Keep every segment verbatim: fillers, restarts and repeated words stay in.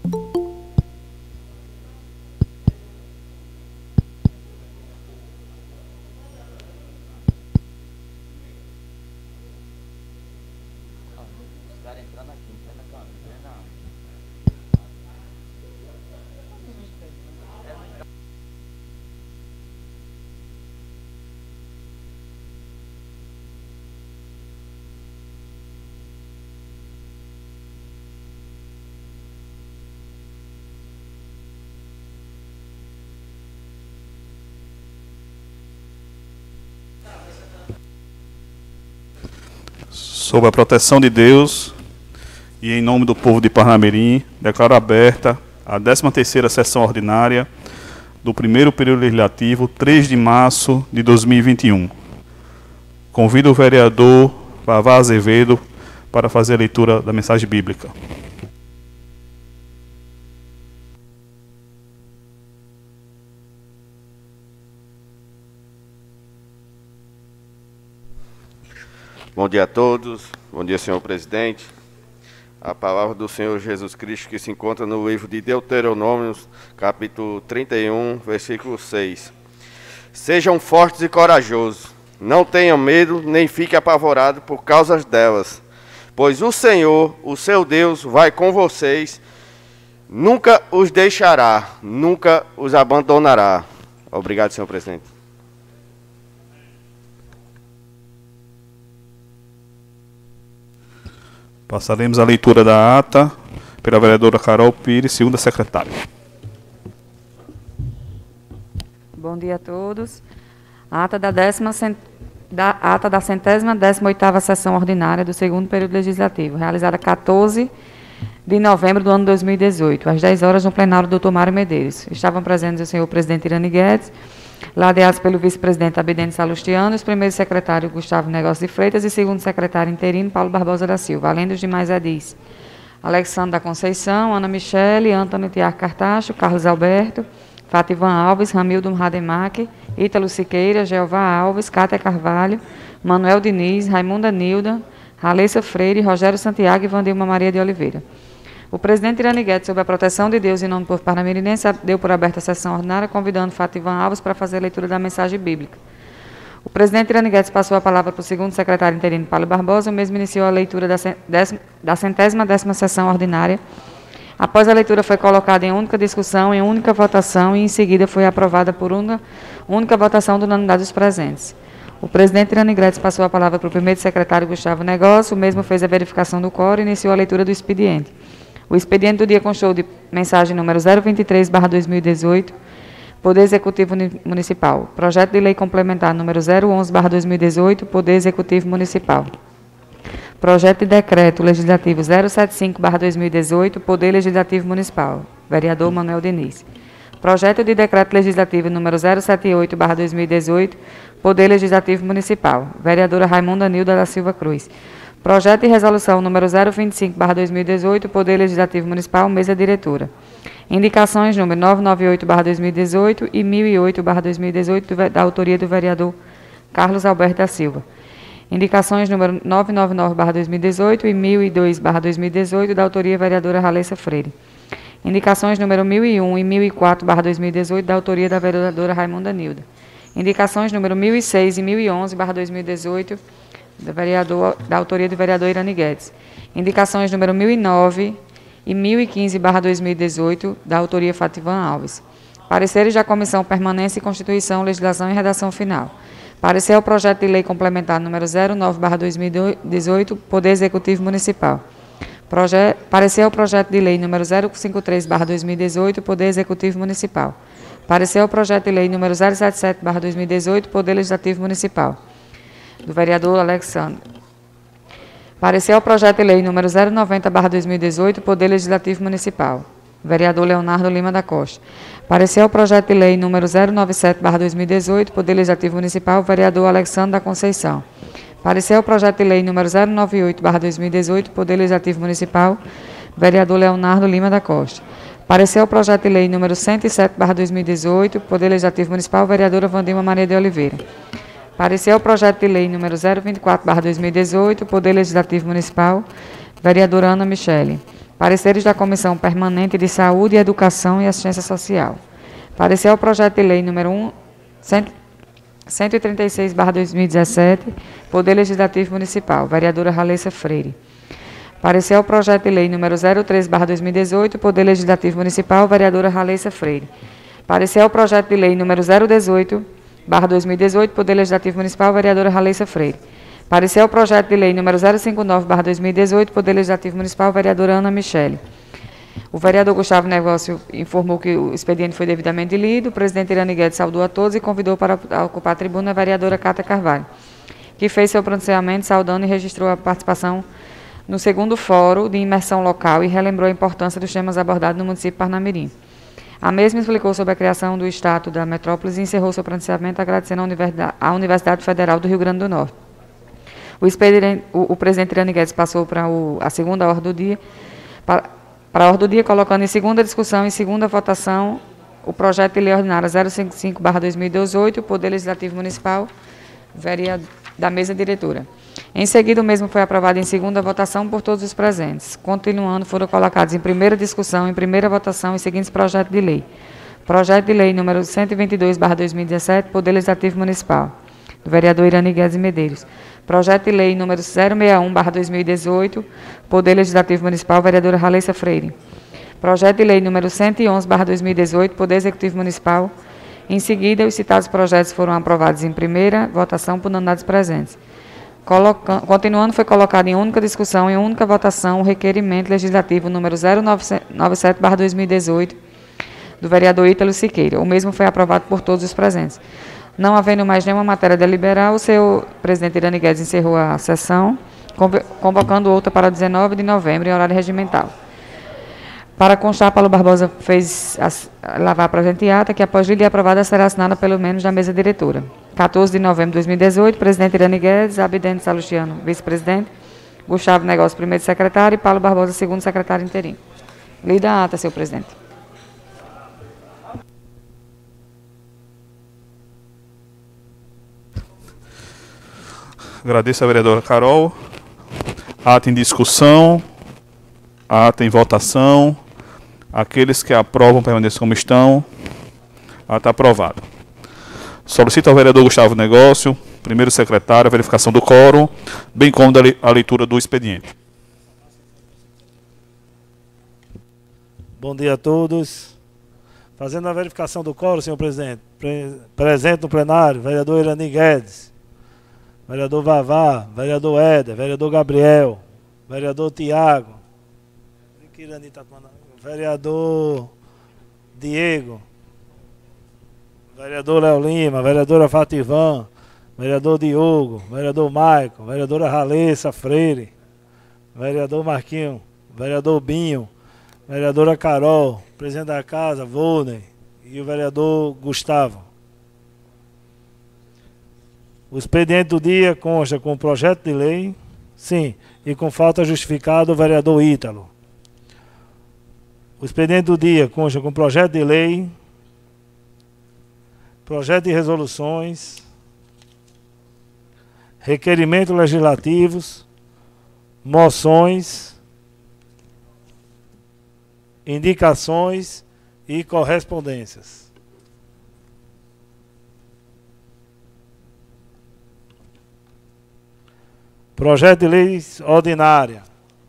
Sob a proteção de Deus e em nome do povo de Parnamirim, declaro aberta a décima terceira sessão ordinária do primeiro período legislativo, três de março de dois mil e vinte e um. Convido o vereador Vavá Azevedo para fazer a leitura da mensagem bíblica. Bom dia a todos, bom dia, senhor presidente. A palavra do Senhor Jesus Cristo que se encontra no livro de Deuteronômio, capítulo trinta e um, versículo seis. Sejam fortes e corajosos, não tenham medo, nem fiquem apavorados por causa delas, pois o Senhor, o seu Deus, vai com vocês, nunca os deixará, nunca os abandonará. Obrigado, senhor presidente. Passaremos a leitura da ata pela vereadora Carol Pires, segunda secretária. Bom dia a todos. A ata da, décima, da, ata da centésima décima oitava sessão ordinária do segundo período legislativo, realizada quatorze de novembro do ano dois mil e dezoito, às dez horas, no plenário do doutor Mário Medeiros. Estavam presentes o senhor presidente Irani Guedes, ladeados pelo vice-presidente Abidene Salustiano, os primeiros secretários Gustavo Negócio de Freitas e segundo secretário interino Paulo Barbosa da Silva, além dos demais edis: Alexandre da Conceição, Ana Michele, Antônio Tiago Cartacho, Carlos Alberto, Fativan Alves, Ramildo Rademacher, Ítalo Siqueira, Jeová Alves, Cátia Carvalho, Manuel Diniz, Raimunda Nilda, Raleissa Freire, Rogério Santiago e Vandilma Maria de Oliveira. O presidente Irani Guedes, sob a proteção de Deus e em nome do povo parnamirinense, deu por aberta a sessão ordinária, convidando Fativan Alves para fazer a leitura da mensagem bíblica. O presidente Irani Guedes passou a palavra para o segundo secretário interino, Paulo Barbosa. O mesmo iniciou a leitura da, décima, da centésima décima sessão ordinária. Após a leitura, foi colocada em única discussão, em única votação, e em seguida foi aprovada por uma única votação de unanimidade dos presentes. O presidente Irani Guedes passou a palavra para o primeiro secretário, Gustavo Negócio. O mesmo fez a verificação do quórum e iniciou a leitura do expediente. O expediente do dia constou de mensagem número zero vinte e três barra dois mil e dezoito, Poder Executivo Municipal. Projeto de Lei Complementar número zero onze barra dois mil e dezoito, Poder Executivo Municipal. Projeto de Decreto Legislativo zero setenta e cinco barra dois mil e dezoito, Poder Legislativo Municipal. Vereador Manuel Diniz. Projeto de Decreto Legislativo número zero setenta e oito barra dois mil e dezoito, Poder Legislativo Municipal. Vereadora Raimunda Nilda da Silva Cruz. Projeto de Resolução número zero vinte e cinco barra dois mil e dezoito, Poder Legislativo Municipal, Mesa Diretora. Indicações número novecentos e noventa e oito barra dois mil e dezoito e mil e oito barra dois mil e dezoito, da autoria do vereador Carlos Alberto da Silva. Indicações número novecentos e noventa e nove barra dois mil e dezoito e mil e dois barra dois mil e dezoito, da autoria da vereadora Raleissa Freire. Indicações número mil e um e mil e quatro barra dois mil e dezoito, da autoria da vereadora Raimunda Nilda. Indicações número mil e seis e mil e onze barra dois mil e dezoito, da, vereador, da autoria do vereador Irani Guedes. Indicações número mil e nove e mil e quinze barra dois mil e dezoito, da autoria Fativan Alves. Pareceres da Comissão Permanência e Constituição, Legislação e Redação Final. Parecer ao projeto de lei complementar número zero nove barra dois mil e dezoito, Poder Executivo Municipal. Proje Parecer ao projeto de lei número zero cinquenta e três barra dois mil e dezoito, Poder Executivo Municipal. Parecer ao projeto de lei número zero setenta e sete barra dois mil e dezoito, Poder Legislativo Municipal, do vereador Alexandre. Parecer ao projeto de lei número zero noventa barra dois mil e dezoito, Poder Legislativo Municipal, vereador Leonardo Lima da Costa. Parecer ao projeto de lei número zero noventa e sete barra dois mil e dezoito, Poder Legislativo Municipal, vereador Alexandre da Conceição. Parecer ao projeto de lei número zero noventa e oito barra dois mil e dezoito, Poder Legislativo Municipal, vereador Leonardo Lima da Costa. Parecer ao projeto de lei número cento e sete barra dois mil e dezoito, Poder Legislativo Municipal, vereadora Vandilma Maria de Oliveira. Parecer ao projeto de lei número zero vinte e quatro barra dois mil e dezoito, Poder Legislativo Municipal, vereadora Ana Michele. Pareceres da Comissão Permanente de Saúde, Educação e Assistência Social. Parecer ao projeto de lei número um, cento e trinta e seis barra dois mil e dezessete, Poder Legislativo Municipal, vereadora Raleissa Freire. Parecer ao projeto de lei número zero três barra dois mil e dezoito, Poder Legislativo Municipal, vereadora Raleissa Freire. Parecer ao projeto de lei número zero dezoito barra dois mil e dezoito, Poder Legislativo Municipal, vereadora Raleissa Freire. Parecer ao projeto de lei número zero cinquenta e nove barra dois mil e dezoito, Poder Legislativo Municipal, vereadora Ana Michele. O vereador Gustavo Negócio informou que o expediente foi devidamente lido. O presidente Irani Guedes saudou a todos e convidou para ocupar a tribuna a vereadora Cátia Carvalho, que fez seu pronunciamento saudando e registrou a participação no segundo fórum de imersão local e relembrou a importância dos temas abordados no município de Parnamirim. A mesma explicou sobre a criação do Estado da Metrópolis e encerrou seu pronunciamento agradecendo à Universidade Federal do Rio Grande do Norte. O, o, o presidente Irani Guedes passou para o, a segunda ordem do dia, para, para a ordem do dia, colocando em segunda discussão e segunda votação o projeto de lei ordinária zero cinquenta e cinco barra dois mil e dezoito, o Poder Legislativo Municipal, vereador da mesa diretora. Em seguida, o mesmo foi aprovado em segunda votação por todos os presentes. Continuando, foram colocados em primeira discussão, em primeira votação, os seguintes projetos de lei. Projeto de lei número cento e vinte e dois barra dois mil e dezessete, Poder Legislativo Municipal, do vereador Irani Guedes Medeiros. Projeto de lei número zero sessenta e um barra dois mil e dezoito, Poder Legislativo Municipal, vereadora Raleissa Freire. Projeto de lei número cento e onze barra dois mil e dezoito, Poder Executivo Municipal. Em seguida, os citados projetos foram aprovados em primeira votação por unanimidade presentes. Colocando, continuando, foi colocado em única discussão e única votação o requerimento legislativo número zero nove sete barra dois mil e dezoito, do vereador Ítalo Siqueira. O mesmo foi aprovado por todos os presentes. Não havendo mais nenhuma matéria a deliberar, o senhor presidente Irani Guedes encerrou a sessão, convocando outra para dezenove de novembro, em horário regimental. Para constar, Paulo Barbosa fez lavar a presente ata, que após lhe aprovada será assinada pelo menos da mesa diretora. quatorze de novembro de dois mil e dezoito, presidente Irani Guedes, Abidente Salustiano, vice-presidente, Gustavo Negócio, primeiro secretário, e Paulo Barbosa, segundo secretário interino. Lida a ata, senhor presidente. Agradeço a vereadora Carol. Ata em discussão, ata em votação. Aqueles que aprovam permaneçam como estão. Ata aprovada. Solicito ao vereador Gustavo Negócio, primeiro secretário, a verificação do quórum, bem como a leitura do expediente. Bom dia a todos. Fazendo a verificação do quórum, senhor presidente, pre presente no plenário, vereador Irani Guedes, vereador Vavá, vereador Éder, vereador Gabriel, vereador Tiago, vereador Diego, vereador Léo Lima, vereadora Fativan, vereador Diogo, vereador Maico, vereadora Raleissa Freire, vereador Marquinho, vereador Binho, vereadora Carol, presidente da casa, Volney, e o vereador Gustavo. O expediente do dia consta com o projeto de lei, sim, e com falta justificada o vereador Ítalo. O expediente do dia consta com projeto de lei, projeto de resoluções, requerimentos legislativos, moções, indicações e correspondências. Projeto de lei ordinária.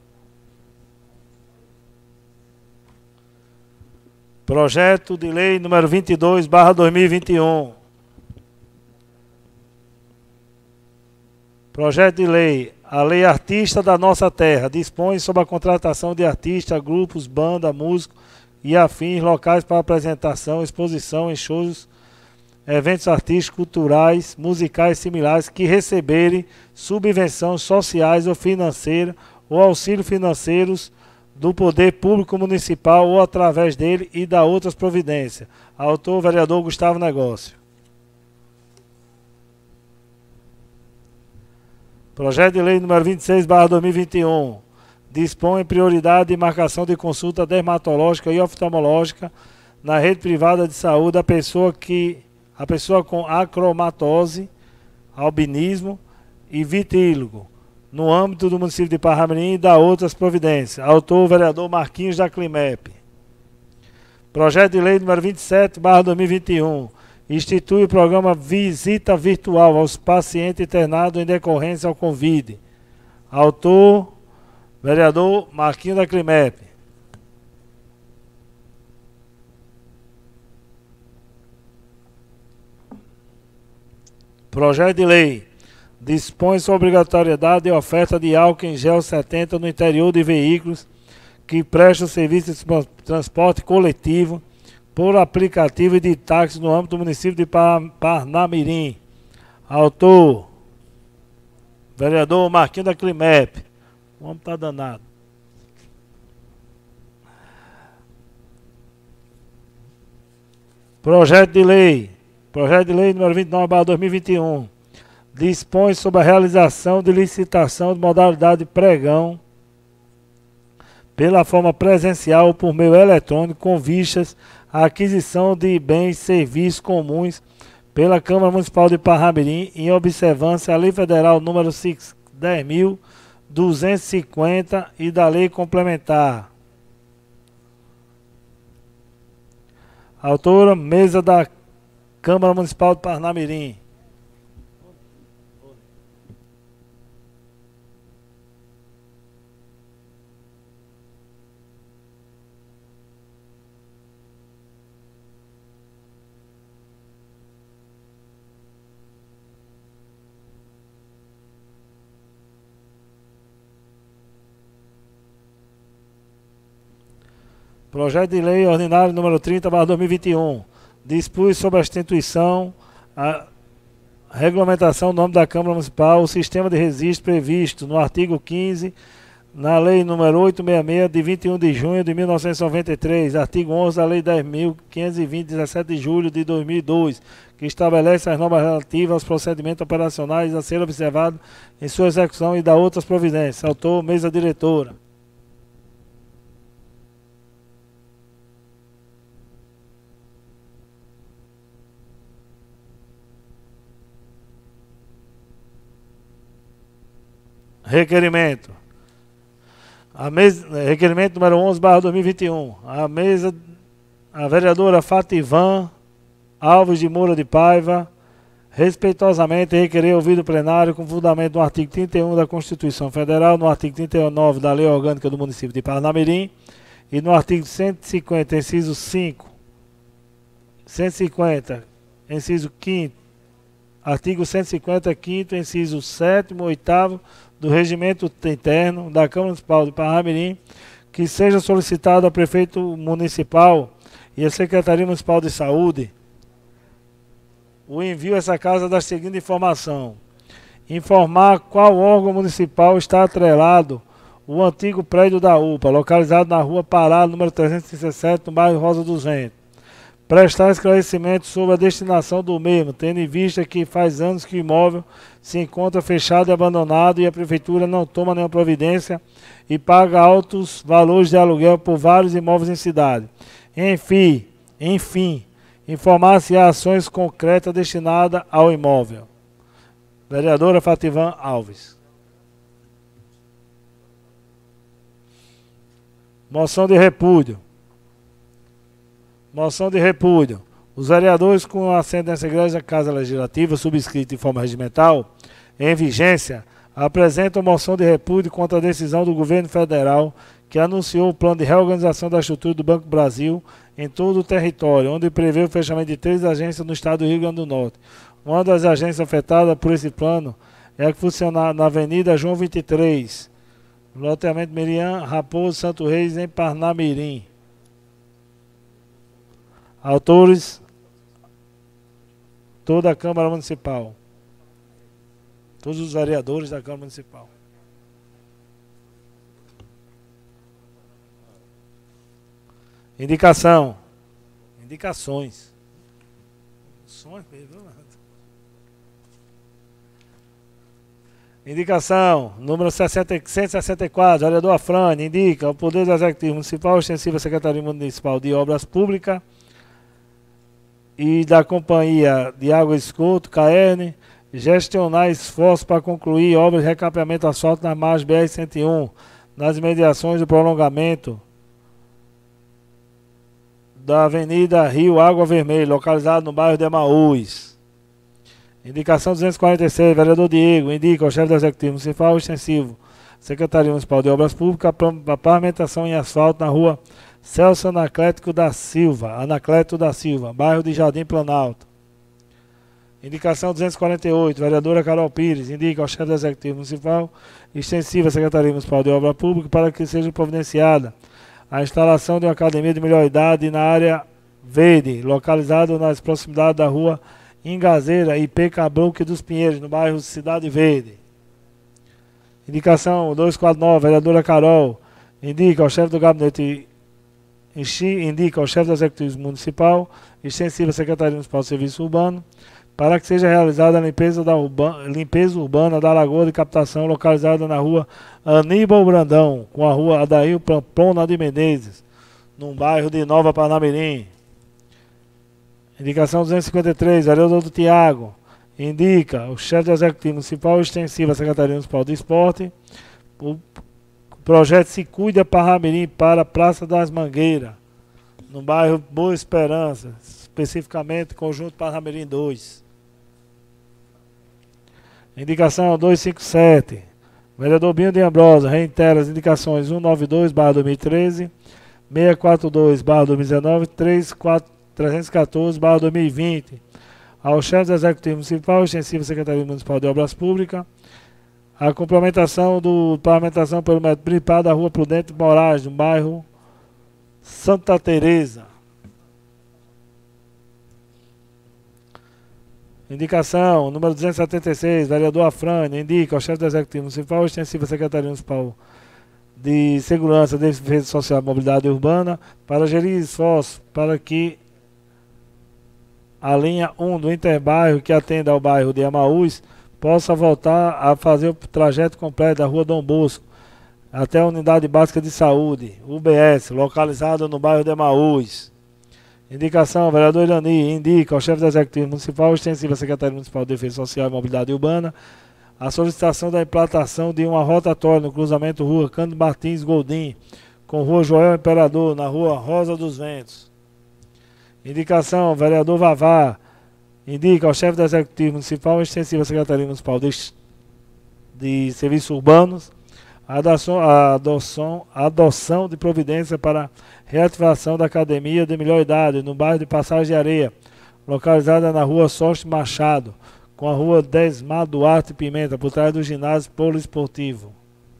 Projeto de lei número vinte e dois barra dois mil e vinte e um. Projeto de lei. A Lei Artista da Nossa Terra dispõe sobre a contratação de artistas, grupos, banda, músicos e afins, locais para apresentação, exposição em shows, eventos artísticos, culturais, musicais similares que receberem subvenções sociais ou financeiras ou auxílio financeiros do poder público municipal ou através dele e da outras providências. Autor, vereador Gustavo Negócio. Projeto de lei número vinte e seis barra dois mil e vinte e um. Dispõe prioridade de marcação de consulta dermatológica e oftalmológica na rede privada de saúde a pessoa que a pessoa com acromatose, albinismo e vitíligo, no âmbito do município de Parnamirim e da outras providências. Autor, vereador Marquinhos da Climep. Projeto de lei número vinte e sete barra dois mil e vinte e um. Institui o programa Visita Virtual aos pacientes internados em decorrência ao Covid. Autor, vereador Marquinhos da Climep. Projeto de lei dispõe sobre a obrigatoriedade de oferta de álcool em gel setenta no interior de veículos que prestam serviço de transporte coletivo por aplicativo e de táxi no âmbito do município de Parnamirim. Autor, vereador Marquinhos da Climep. O homem está danado. Projeto de lei. Projeto de lei número vinte e nove barra dois mil e vinte e um. Dispõe sobre a realização de licitação de modalidade pregão pela forma presencial ou por meio eletrônico com vistas à aquisição de bens e serviços comuns pela Câmara Municipal de Parnamirim em observância à Lei Federal número dez mil duzentos e cinquenta e da Lei Complementar. Autora, mesa da Câmara Municipal de Parnamirim. Projeto de lei ordinário número trinta barra dois mil e vinte e um. Dispõe sobre a instituição, a regulamentação do nome da Câmara Municipal, o sistema de registro previsto no artigo quinze, na Lei número oitocentos e sessenta e seis, de vinte e um de junho de mil novecentos e noventa e três, artigo onze da Lei dez mil quinhentos e vinte, de dezessete de julho de dois mil e dois, que estabelece as normas relativas aos procedimentos operacionais a serem observados em sua execução e da outras providências. Autor, mesa diretora. Requerimento. A mesa, requerimento número onze barra dois mil e vinte e um. A mesa, a vereadora Fativan Alves de Moura de Paiva, respeitosamente requerer ouvido plenário com fundamento no artigo trinta e um da Constituição Federal, no artigo trinta e nove da Lei Orgânica do Município de Parnamirim e no artigo cento e cinquenta, inciso cinco, cento e cinquenta, inciso quinto, artigo cento e cinquenta, quinto, inciso sétimo, oitavo do Regimento Interno da Câmara Municipal de Parnamirim, que seja solicitado ao Prefeito Municipal e à Secretaria Municipal de Saúde o envio a essa casa da seguinte informação: informar qual órgão municipal está atrelado o antigo prédio da U P A, localizado na Rua Pará, número trezentos e dezessete, no bairro Rosa dos Ventos. Prestar esclarecimento sobre a destinação do mesmo, tendo em vista que faz anos que o imóvel se encontra fechado e abandonado e a Prefeitura não toma nenhuma providência e paga altos valores de aluguel por vários imóveis em cidade. Enfim, enfim, informar se há ações concretas destinadas ao imóvel. Vereadora Fativan Alves. Moção de repúdio. Moção de repúdio. Os vereadores com assento nessa igreja Casa Legislativa, subscrito em forma regimental, em vigência, apresentam moção de repúdio contra a decisão do governo federal que anunciou o plano de reorganização da estrutura do Banco do Brasil em todo o território, onde prevê o fechamento de três agências no estado do Rio Grande do Norte. Uma das agências afetadas por esse plano é a que funciona na Avenida João vinte e três, loteamento Miriam Raposo Santo Reis, em Parnamirim. Autores, toda a Câmara Municipal. Todos os vereadores da Câmara Municipal. Indicação. Indicações. Indicação. Número cento e sessenta e quatro. Vereador Afrânio indica o Poder Executivo Municipal extensivo à Secretaria Municipal de Obras Públicas e da Companhia de Água e Esgoto, C A E R N, gestionar esforços para concluir obras de recapeamento asfalto nas margens B R cento e um, nas imediações do prolongamento da Avenida Rio Água Vermelha, localizado no bairro de Emaús. Indicação duzentos e quarenta e seis, vereador Diego, indica ao chefe do Executivo Municipal extensivo, Secretaria Municipal de Obras Públicas, a pavimentação em asfalto na rua Celso Anacleto da Silva, Anacleto da Silva, bairro de Jardim Planalto. Indicação duzentos e quarenta e oito, vereadora Carol Pires, indica ao chefe do Executivo Municipal extensiva à Secretaria Municipal de Obras Públicas para que seja providenciada a instalação de uma academia de melhor idade na área verde, localizada nas proximidades da rua Ingazeira e P. Cabruque dos Pinheiros, no bairro Cidade Verde. Indicação duzentos e quarenta e nove, vereadora Carol, indica ao chefe do gabinete, indica ao chefe do Executivo Municipal extensiva à Secretaria Municipal de Serviço Urbano para que seja realizada a limpeza, da urba, limpeza urbana da lagoa de captação localizada na rua Aníbal Brandão, com a rua Adair Pamplona de Menezes, num bairro de Nova Parnamirim. Indicação duzentos e cinquenta e três, vereador do Tiago, indica o chefe do Executivo Municipal extensivo à Secretaria Municipal de Esporte, o projeto Se Cuida Parnamirim para a Praça das Mangueiras, no bairro Boa Esperança, especificamente Conjunto Parnamirim dois. Indicação duzentos e cinquenta e sete, vereador Binho de Ambrosa, reitera as indicações cento e noventa e dois barra dois mil e treze, seiscentos e quarenta e dois barra dois mil e dezenove, trezentos e quatorze barra dois mil e vinte, ao chefe do Executivo Municipal, extensivo à Secretaria Municipal de Obras Públicas, a complementação do pavimentação pelo metro principal da rua Prudente Moraes, no bairro Santa Teresa. Indicação número duzentos e setenta e seis, vereador Afrânio, indica ao chefe do Executivo Municipal extensivo à Secretaria Municipal de Segurança, Defesa Social e Mobilidade Urbana para gerir esforços para que a linha um do Interbairro, que atende ao bairro de Emaús, possa voltar a fazer o trajeto completo da rua Dom Bosco até a Unidade Básica de Saúde, U B S, localizada no bairro de Emaús. Indicação, vereador Irani, indica ao chefe do Executivo Municipal extensivo à Secretaria Municipal de Defesa Social e Mobilidade Urbana a solicitação da implantação de uma rotatória no cruzamento rua Cândido Martins Goldim com rua Joel Imperador, na rua Rosa dos Ventos. Indicação, vereador Vavá, indica ao chefe do Executivo Municipal extensivo à Secretaria Municipal de, de Serviços Urbanos a adoção, a, adoção, a adoção de providência para reativação da Academia de Melhor Idade no bairro de Passagem de Areia, localizada na rua Soste Machado, com a rua Desmar Duarte Pimenta, por trás do ginásio poliesportivo.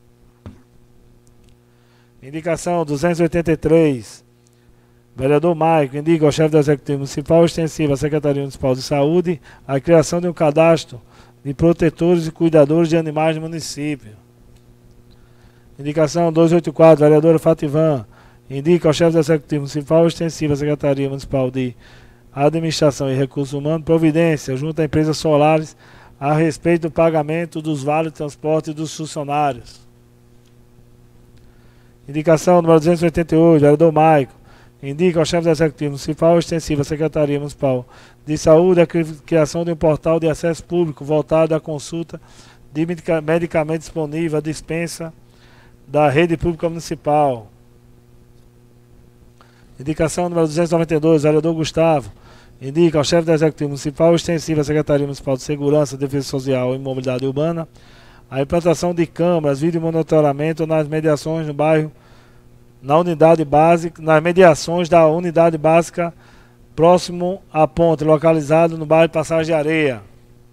Indicação duzentos e oitenta e três, vereador Maico, indica ao chefe do Executivo Municipal extensivo à Secretaria Municipal de Saúde a criação de um cadastro de protetores e cuidadores de animais no município. Indicação duzentos e oitenta e quatro, vereadora Fativan, indica ao chefe do Executivo Municipal extensivo à Secretaria Municipal de Administração e Recursos Humanos providência junto à empresa Solares a respeito do pagamento dos vales de transporte dos funcionários. Indicação número duzentos e oitenta e oito, vereador Maico, indica ao chefe do Executivo Municipal extensivo à Secretaria Municipal de Saúde a criação de um portal de acesso público voltado à consulta de medicamento disponível, à dispensa da rede pública municipal. Indicação número duzentos e noventa e dois, vereador Gustavo, indica ao chefe do Executivo Municipal extensivo à Secretaria Municipal de Segurança, Defesa Social e Mobilidade Urbana a implantação de câmaras, vídeo monitoramento nas mediações no bairro, na unidade básica, nas mediações da unidade básica próximo à ponte, localizado no bairro Passagem de Areia.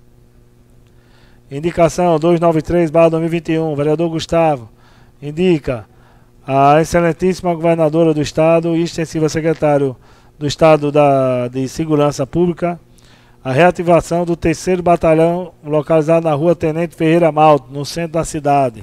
Indicação duzentos e noventa e três barra dois mil e vinte e um, vereador Gustavo, indica a excelentíssima governadora do Estado e extensiva secretário do Estado da, de Segurança Pública a reativação do terceiro batalhão localizado na rua Tenente Ferreira Malto, no centro da cidade.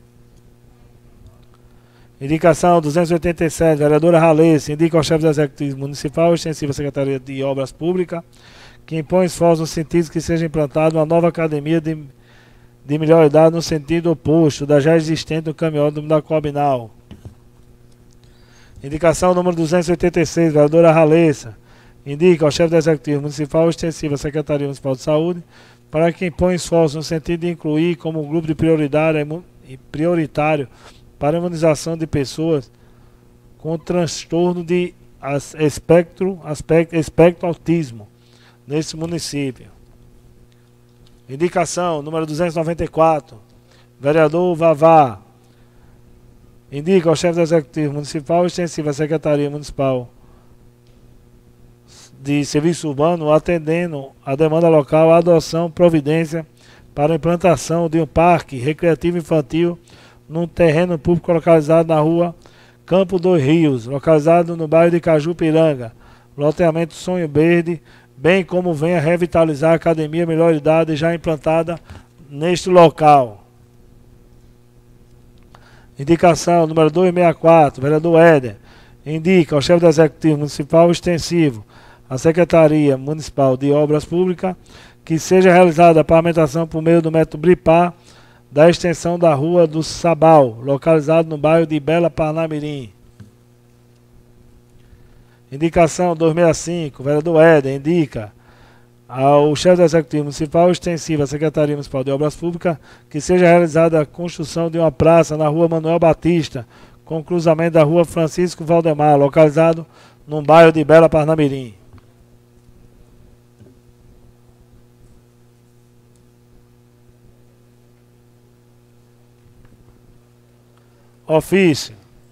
Indicação duzentos e oitenta e sete, vereadora Ralece, indica ao chefe do Executivo Municipal extensiva Secretaria de Obras Públicas que impõe esforço no sentido que seja implantada uma nova academia de, de melhor idade no sentido oposto da já existente no caminhódromo da Coabinal. Indicação número duzentos e oitenta e seis, vereadora Ralessa, indica ao chefe do Executivo Municipal extensivo à Secretaria Municipal de Saúde para quem põe esforço no sentido de incluir como grupo de prioritário, prioritário para a imunização de pessoas com transtorno de espectro, aspecto, espectro autismo nesse município. Indicação número duzentos e noventa e quatro, vereador Vavá. Indica ao chefe do Executivo Municipal extensivo à Secretaria Municipal de Serviço Urbano, atendendo a demanda local, a adoção, providência para a implantação de um parque recreativo infantil num terreno público localizado na rua Campo dos Rios, localizado no bairro de Cajupiranga, loteamento Sonho Verde, bem como venha revitalizar a Academia Melhor Idade já implantada neste local. Indicação número duzentos e sessenta e quatro, vereador Éder. Indica ao chefe do Executivo Municipal extensivo à Secretaria Municipal de Obras Públicas que seja realizada a pavimentação por meio do método Bripar da extensão da Rua do Sabal, localizado no bairro de Bela Parnamirim. Indicação duzentos e sessenta e cinco, vereador Éder, indica ao chefe do Executivo Municipal extensivo à Secretaria Municipal de Obras Públicas que seja realizada a construção de uma praça na Rua Manuel Batista, com cruzamento da Rua Francisco Valdemar, localizado no bairro de Bela Parnamirim. Ofício.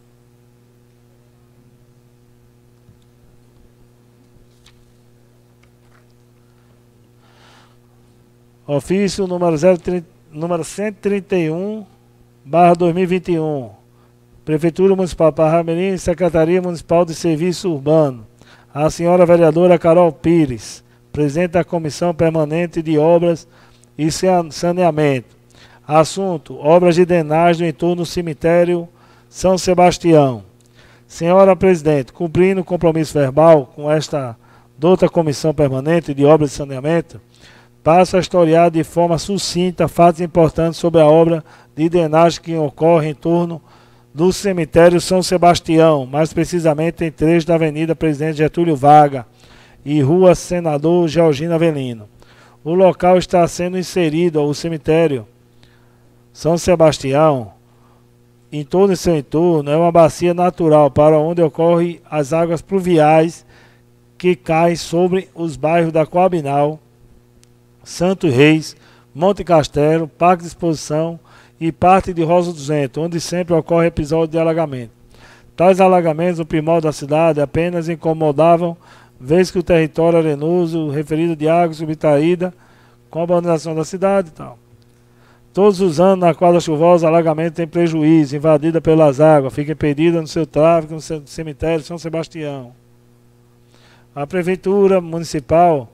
Ofício número, zero trinta, número cento e trinta e um, barra dois mil e vinte e um. Prefeitura Municipal de Parnamirim, Secretaria Municipal de Serviço Urbano. A senhora vereadora Carol Pires, presidente da Comissão Permanente de Obras e Saneamento. Assunto: obras de drenagem no entorno do cemitério São Sebastião. Senhora presidente, cumprindo o compromisso verbal com esta douta Comissão Permanente de Obras e Saneamento, passo a historiar de forma sucinta fatos importantes sobre a obra de drenagem que ocorre em torno do cemitério São Sebastião, mais precisamente em trecho da Avenida Presidente Getúlio Vargas e Rua Senador Georgino Avelino. O local está sendo inserido ao cemitério São Sebastião. Em todo o seu entorno é uma bacia natural para onde ocorrem as águas pluviais que caem sobre os bairros da Coabinal, Santos Reis, Monte Castelo, Parque de Exposição e parte de Rosa dos Ventos, onde sempre ocorre episódio de alagamento. Tais alagamentos no primórdio da cidade apenas incomodavam, vez que o território arenoso referido de água subtraída com a urbanização da cidade e tal. Todos os anos, na quadra chuvosa, o alagamento tem prejuízo, invadida pelas águas, fica impedida no seu tráfego no cemitério São Sebastião. A Prefeitura Municipal,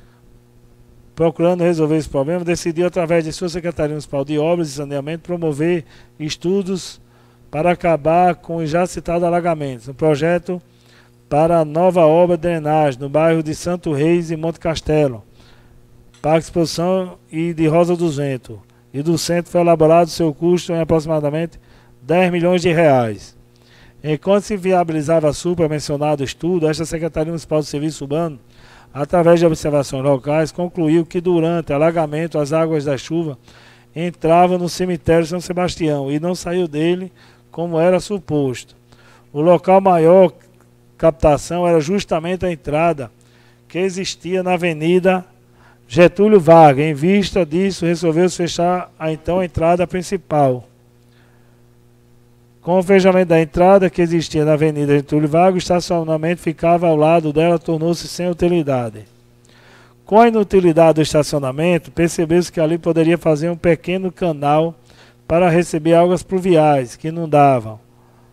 procurando resolver esse problema, decidiu, através de sua Secretaria Municipal de Obras e Saneamento, promover estudos para acabar com os já citados alagamentos. Um projeto para a nova obra de drenagem no bairro de Santo Reis e Monte Castelo, Parque de Exposição e de Rosa dos Ventos. E do centro foi elaborado seu custo em aproximadamente dez milhões de reais. Enquanto se viabilizava a supra-mencionado estudo, esta Secretaria Municipal de Serviço Urbano, através de observações locais, concluiu que durante o alagamento as águas da chuva entravam no cemitério São Sebastião e não saiu dele como era suposto. O local maior captação era justamente a entrada que existia na Avenida Getúlio Vargas. Em vista disso, resolveu fechar a então a entrada principal. Com o fechamento da entrada que existia na Avenida Getúlio Vargas, o estacionamento ficava ao lado dela, tornou-se sem utilidade. Com a inutilidade do estacionamento, percebeu-se que ali poderia fazer um pequeno canal para receber águas pluviais que inundavam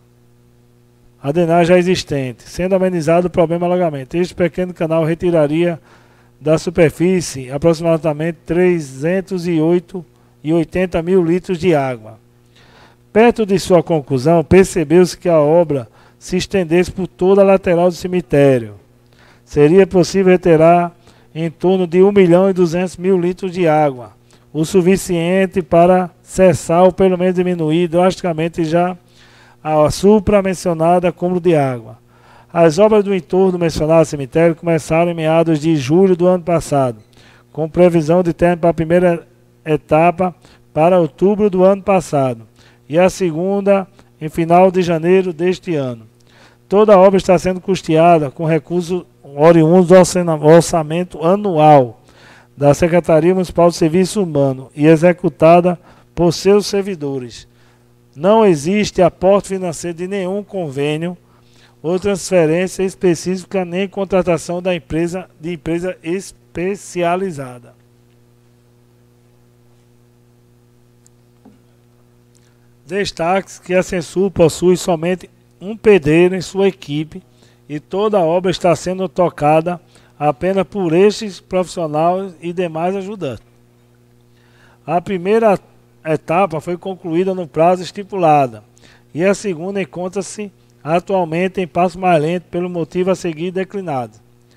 a drenagem já existente, sendo amenizado o problema do alagamento. Este pequeno canal retiraria da superfície aproximadamente trezentos e oitenta mil litros de água. Perto de sua conclusão, percebeu-se que a obra se estendesse por toda a lateral do cemitério. Seria possível retirar em torno de um milhão e duzentos mil litros de água, o suficiente para cessar ou pelo menos diminuir drasticamente já a supra-mencionada acúmulo de água. As obras do entorno do mencionado cemitério começaram em meados de julho do ano passado, com previsão de término para a primeira etapa para outubro do ano passado e a segunda em final de janeiro deste ano. Toda a obra está sendo custeada com recursos oriundos do orçamento anual da Secretaria Municipal de Serviço Humano e executada por seus servidores. Não existe aporte financeiro de nenhum convênio ou transferência específica nem contratação da empresa de empresa especializada. Destaque que a Censul possui somente um pedreiro em sua equipe e toda a obra está sendo tocada apenas por estes profissionais e demais ajudantes. A primeira etapa foi concluída no prazo estipulado e a segunda encontra-se atualmente em passo mais lento pelo motivo a seguir declinado.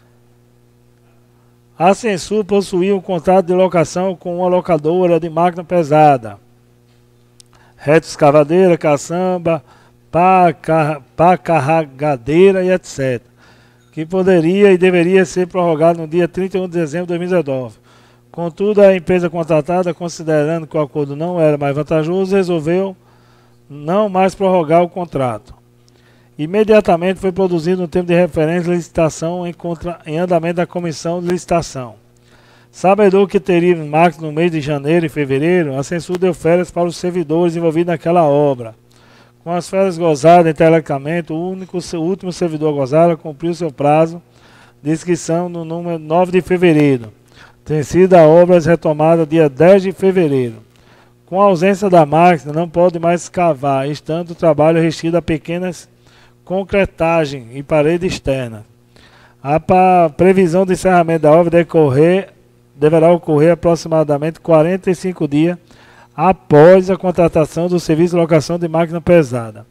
A Censul possuía um contrato de locação com uma locadora de máquina pesada, retroescavadeira, caçamba, pá, pá carregadeira e etcétera, que poderia e deveria ser prorrogado no dia trinta e um de dezembro de dois mil e dezenove. Contudo, a empresa contratada, considerando que o acordo não era mais vantajoso, resolveu não mais prorrogar o contrato. Imediatamente foi produzido um termo de referência de licitação em, contra, em andamento da comissão de licitação. Sabedor que teria máquina no mês de janeiro e fevereiro, a Censul deu férias para os servidores envolvidos naquela obra. Com as férias gozadas intelecamente, o, único, o último servidor gozado cumpriu seu prazo de inscrição no número nove de fevereiro. Tem sido a obra retomada dia dez de fevereiro. Com a ausência da máquina, não pode mais escavar, estando o trabalho restrito a pequenas concretagens e parede externa. A previsão de encerramento da obra decorrer, deverá ocorrer aproximadamente quarenta e cinco dias após a contratação do serviço de locação de máquina pesada.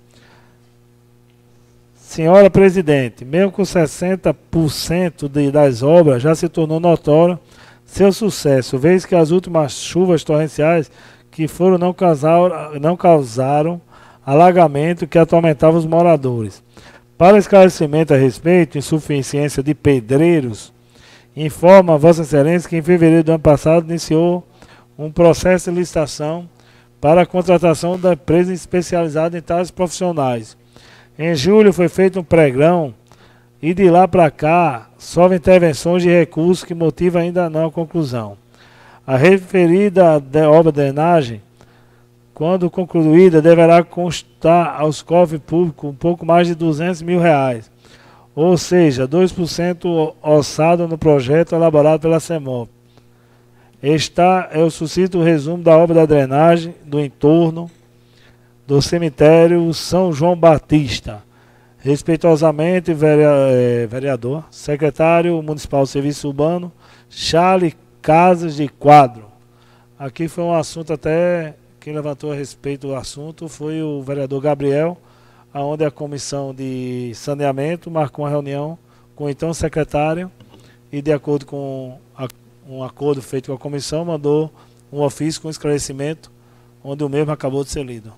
Senhora Presidente, mesmo com sessenta por cento de, das obras, já se tornou notório seu sucesso, vez que as últimas chuvas torrenciais que foram não causaram, não causaram alagamento que atormentava os moradores. Para esclarecimento a respeito, insuficiência de pedreiros, informa a Vossa Excelência que em fevereiro do ano passado iniciou um processo de licitação para a contratação da empresa especializada em tais profissionais. Em julho foi feito um pregão e de lá para cá só intervenções de recursos que motivam ainda não a conclusão. A referida de obra de drenagem, quando concluída, deverá constar aos cofres públicos um pouco mais de duzentos mil reais, ou seja, dois por cento orçado no projeto elaborado pela CEMOP. Está é o sucinto resumo da obra da drenagem do entorno do cemitério São João Batista. Respeitosamente, vereador, secretário municipal de Serviço Urbano, Charles Casas de Quadro. Aqui foi um assunto até, quem levantou a respeito do assunto foi o vereador Gabriel, onde a comissão de saneamento marcou uma reunião com o então secretário e, de acordo com a, um acordo feito com a comissão, mandou um ofício com esclarecimento, onde o mesmo acabou de ser lido.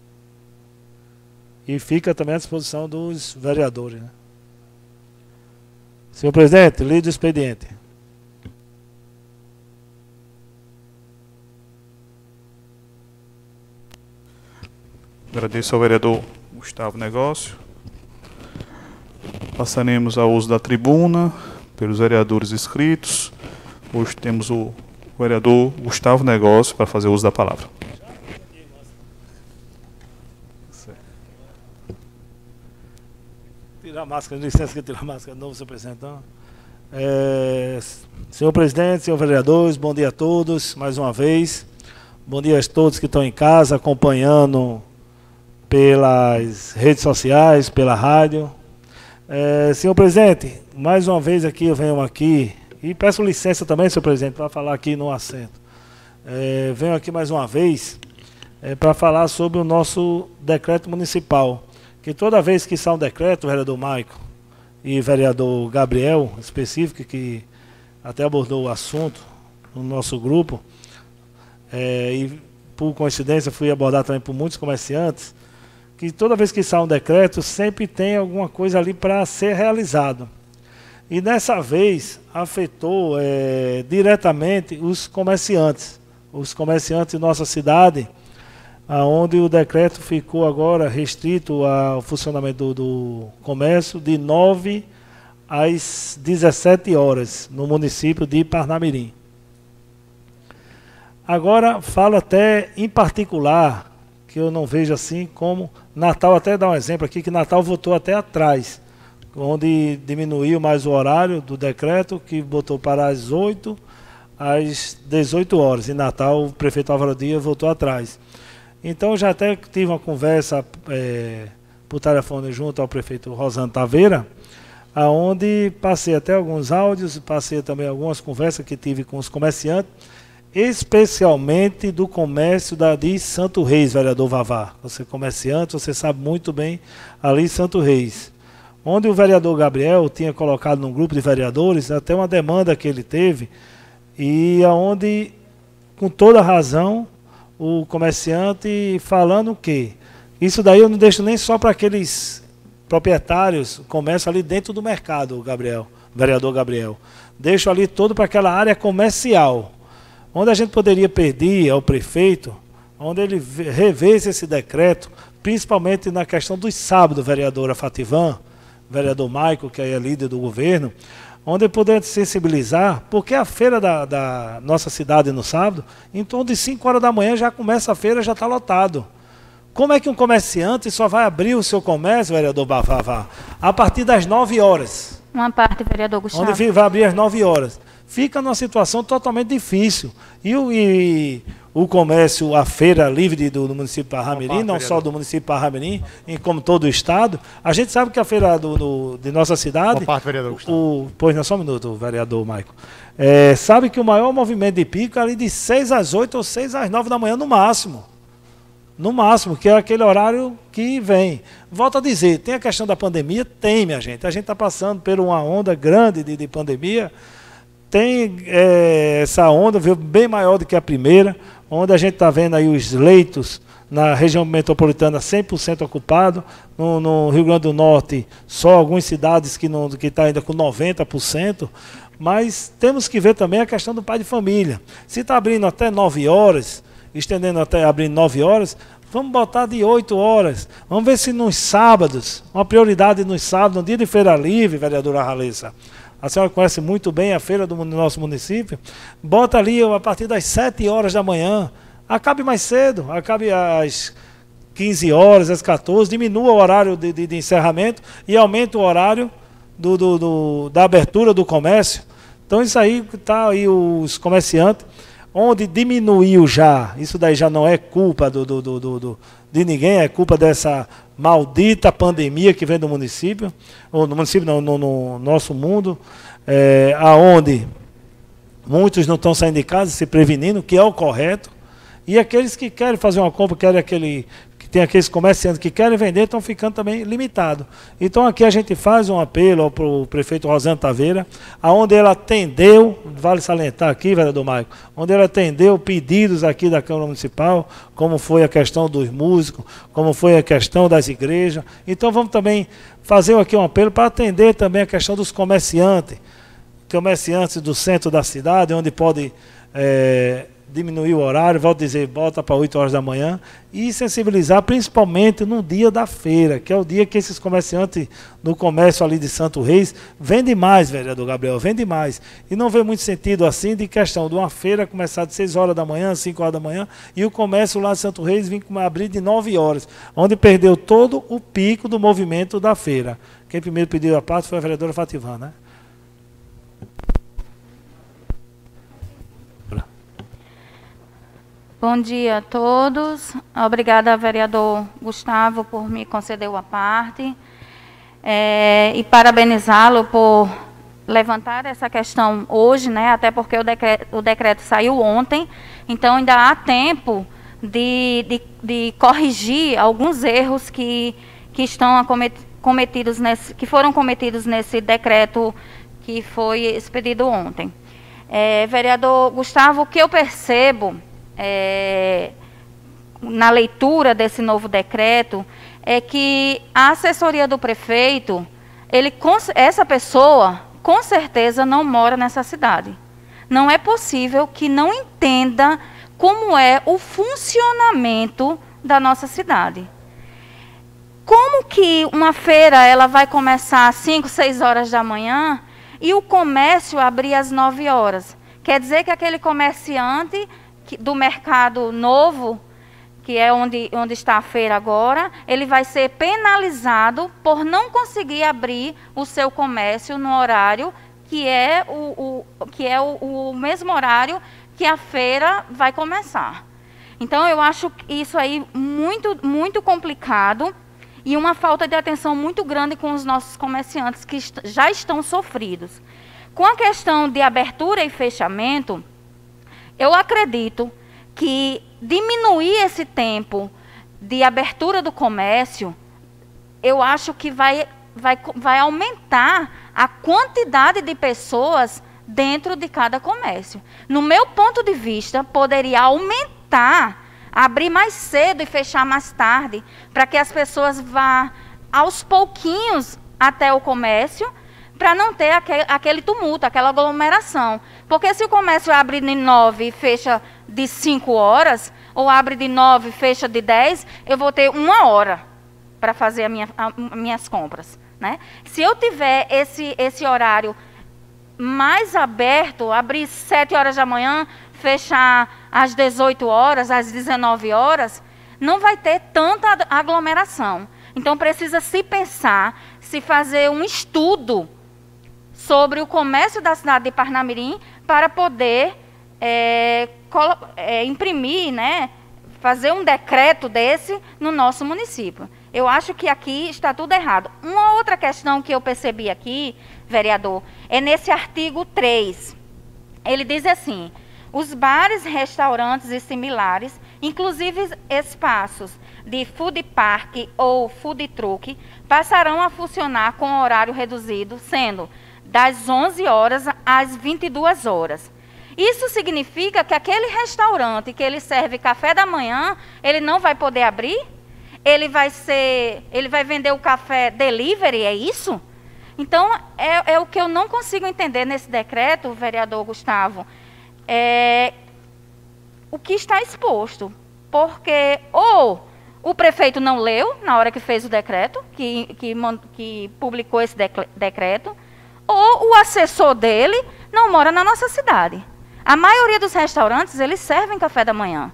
E fica também à disposição dos vereadores, né? Senhor presidente, lido o expediente. Agradeço ao vereador Gustavo Negócio. Passaremos ao uso da tribuna pelos vereadores inscritos. Hoje temos o vereador Gustavo Negócio para fazer uso da palavra. Tirar a máscara, licença que tirar a máscara de novo, senhor presidente. Então, é, senhor presidente, senhor vereadores, bom dia a todos, mais uma vez. Bom dia a todos que estão em casa, acompanhando pelas redes sociais, pela rádio. É, senhor presidente, mais uma vez aqui eu venho aqui, e peço licença também, senhor presidente, para falar aqui no assento. É, venho aqui mais uma vez é, para falar sobre o nosso decreto municipal. Que toda vez que sai um decreto, o vereador Maico e o vereador Gabriel, específico, que até abordou o assunto no nosso grupo, é, e por coincidência fui abordado também por muitos comerciantes, que toda vez que sai um decreto, sempre tem alguma coisa ali para ser realizado. E dessa vez afetou é, diretamente os comerciantes. Os comerciantes de nossa cidade, onde o decreto ficou agora restrito ao funcionamento do, do comércio de nove às dezessete horas, no município de Parnamirim. Agora, falo até em particular, que eu não vejo assim como Natal, até dar um exemplo aqui, que Natal votou até atrás, onde diminuiu mais o horário do decreto, que botou para as oito às dezoito horas. Em Natal, o prefeito Álvaro Dias voltou atrás. Então, já até tive uma conversa é, por telefone junto ao prefeito Rosando Taveira, aonde passei até alguns áudios, passei também algumas conversas que tive com os comerciantes, especialmente do comércio da, de Santo Reis, vereador Vavá. Você é comerciante, você sabe muito bem ali em Santo Reis. Onde o vereador Gabriel tinha colocado num grupo de vereadores até uma demanda que ele teve, e aonde, com toda razão, o comerciante falando que isso daí eu não deixo nem só para aqueles proprietários, comércio ali dentro do mercado, Gabriel, vereador Gabriel. Deixo ali todo para aquela área comercial, onde a gente poderia pedir ao prefeito, onde ele revesse esse decreto, principalmente na questão dos sábados, vereadora Fativan, vereador Maico, que é líder do governo, onde poder sensibilizar, porque a feira da, da nossa cidade no sábado, em torno de cinco horas da manhã já começa a feira, já está lotado. Como é que um comerciante só vai abrir o seu comércio, vereador Bavavá, a partir das nove horas? Uma parte, vereador Gustavo. Onde vai abrir às nove horas. Fica numa situação totalmente difícil. E o, e o comércio, a feira livre do, do município de Parnamirim, não só do município de Parnamirim, como todo o estado, a gente sabe que a feira do, do, de nossa cidade... parte, vereador Gustavo. O, pois não, só um minuto, vereador Maico. É, sabe que o maior movimento de pico é ali de seis às oito ou seis às nove da manhã no máximo. No máximo, que é aquele horário que vem. Volto a dizer, tem a questão da pandemia? Tem, minha gente. A gente está passando por uma onda grande de, de pandemia. Tem é, essa onda, viu, bem maior do que a primeira, onde a gente está vendo aí os leitos na região metropolitana cem por cento ocupado, no, no Rio Grande do Norte só algumas cidades que não que está ainda com noventa por cento, mas temos que ver também a questão do pai de família. Se está abrindo até nove horas, estendendo até abrindo nove horas, vamos botar de oito horas. Vamos ver se nos sábados, uma prioridade nos sábados, no dia de feira livre, vereadora Ralessa. A senhora conhece muito bem a feira do nosso município. Bota ali a partir das sete horas da manhã. Acabe mais cedo, acabe às quinze horas, às quatorze, diminua o horário de, de, de encerramento e aumenta o horário do, do, do, da abertura do comércio. Então isso aí está aí os comerciantes, onde diminuiu já, isso daí já não é culpa do, do, do, do, do, de ninguém, é culpa dessa maldita pandemia que vem do município, ou no município não, no, no nosso mundo, é, aonde muitos não estão saindo de casa se prevenindo, que é o correto, e aqueles que querem fazer uma compra, querem aquele, que tem aqueles comerciantes que querem vender, estão ficando também limitados. Então aqui a gente faz um apelo para o prefeito Rosando Taveira, aonde ele atendeu, vale salientar aqui, vereador Maico, onde ele atendeu pedidos aqui da Câmara Municipal, como foi a questão dos músicos, como foi a questão das igrejas. Então vamos também fazer aqui um apelo para atender também a questão dos comerciantes, comerciantes do centro da cidade, onde pode... É, diminuir o horário, volto a dizer, bota para oito horas da manhã, e sensibilizar principalmente no dia da feira, que é o dia que esses comerciantes no comércio ali de Santo Reis vendem mais, vereador Gabriel, vendem mais. E não vê muito sentido assim de questão de uma feira começar de seis horas da manhã, cinco horas da manhã, e o comércio lá de Santo Reis vir abrir de nove horas, onde perdeu todo o pico do movimento da feira. Quem primeiro pediu a parte foi a vereadora Fativan, né? Bom dia a todos. Obrigada, vereador Gustavo, por me conceder a parte. É, e parabenizá-lo por levantar essa questão hoje, né? Até porque o decreto, o decreto saiu ontem, então ainda há tempo de, de, de corrigir alguns erros que, que estão cometidos nesse, que foram cometidos nesse decreto que foi expedido ontem. É, vereador Gustavo, o que eu percebo É, na leitura desse novo decreto, é que a assessoria do prefeito, ele, essa pessoa com certeza não mora nessa cidade. Não é possível que não entenda como é o funcionamento da nossa cidade. Como que uma feira ela vai começar às cinco, seis horas da manhã e o comércio abrir às nove horas? Quer dizer que aquele comerciante que, do mercado novo, que é onde, onde está a feira agora, ele vai ser penalizado por não conseguir abrir o seu comércio no horário que é o, o, que é o, o mesmo horário que a feira vai começar. Então, eu acho isso aí muito, muito complicado e uma falta de atenção muito grande com os nossos comerciantes que est- já estão sofridos. Com a questão de abertura e fechamento, eu acredito que diminuir esse tempo de abertura do comércio, eu acho que vai, vai, vai aumentar a quantidade de pessoas dentro de cada comércio. No meu ponto de vista, poderia aumentar, abrir mais cedo e fechar mais tarde, para que as pessoas vá aos pouquinhos até o comércio, para não ter aquele, aquele tumulto, aquela aglomeração. Porque se o comércio abre de nove e fecha de cinco horas, ou abre de nove e fecha de dez, eu vou ter uma hora para fazer a minha, a, minhas compras. Né? Se eu tiver esse, esse horário mais aberto, abrir sete horas da manhã, fechar às dezoito horas, às dezenove horas, não vai ter tanta aglomeração. Então, precisa se pensar, se fazer um estudo sobre o comércio da cidade de Parnamirim para poder é, é, imprimir, né, fazer um decreto desse no nosso município. Eu acho que aqui está tudo errado. Uma outra questão que eu percebi aqui, vereador, é nesse artigo três. Ele diz assim: os bares, restaurantes e similares, inclusive espaços de food park ou food truck, passarão a funcionar com horário reduzido, sendo das onze horas às vinte e duas horas. Isso significa que aquele restaurante que ele serve café da manhã, ele não vai poder abrir? Ele vai ser, ele vai vender o café delivery, é isso? Então, é, é o que eu não consigo entender nesse decreto, vereador Gustavo, é o que está exposto. Porque ou o prefeito não leu na hora que fez o decreto, que, que, que publicou esse decreto, ou o assessor dele não mora na nossa cidade. A maioria dos restaurantes, eles servem café da manhã.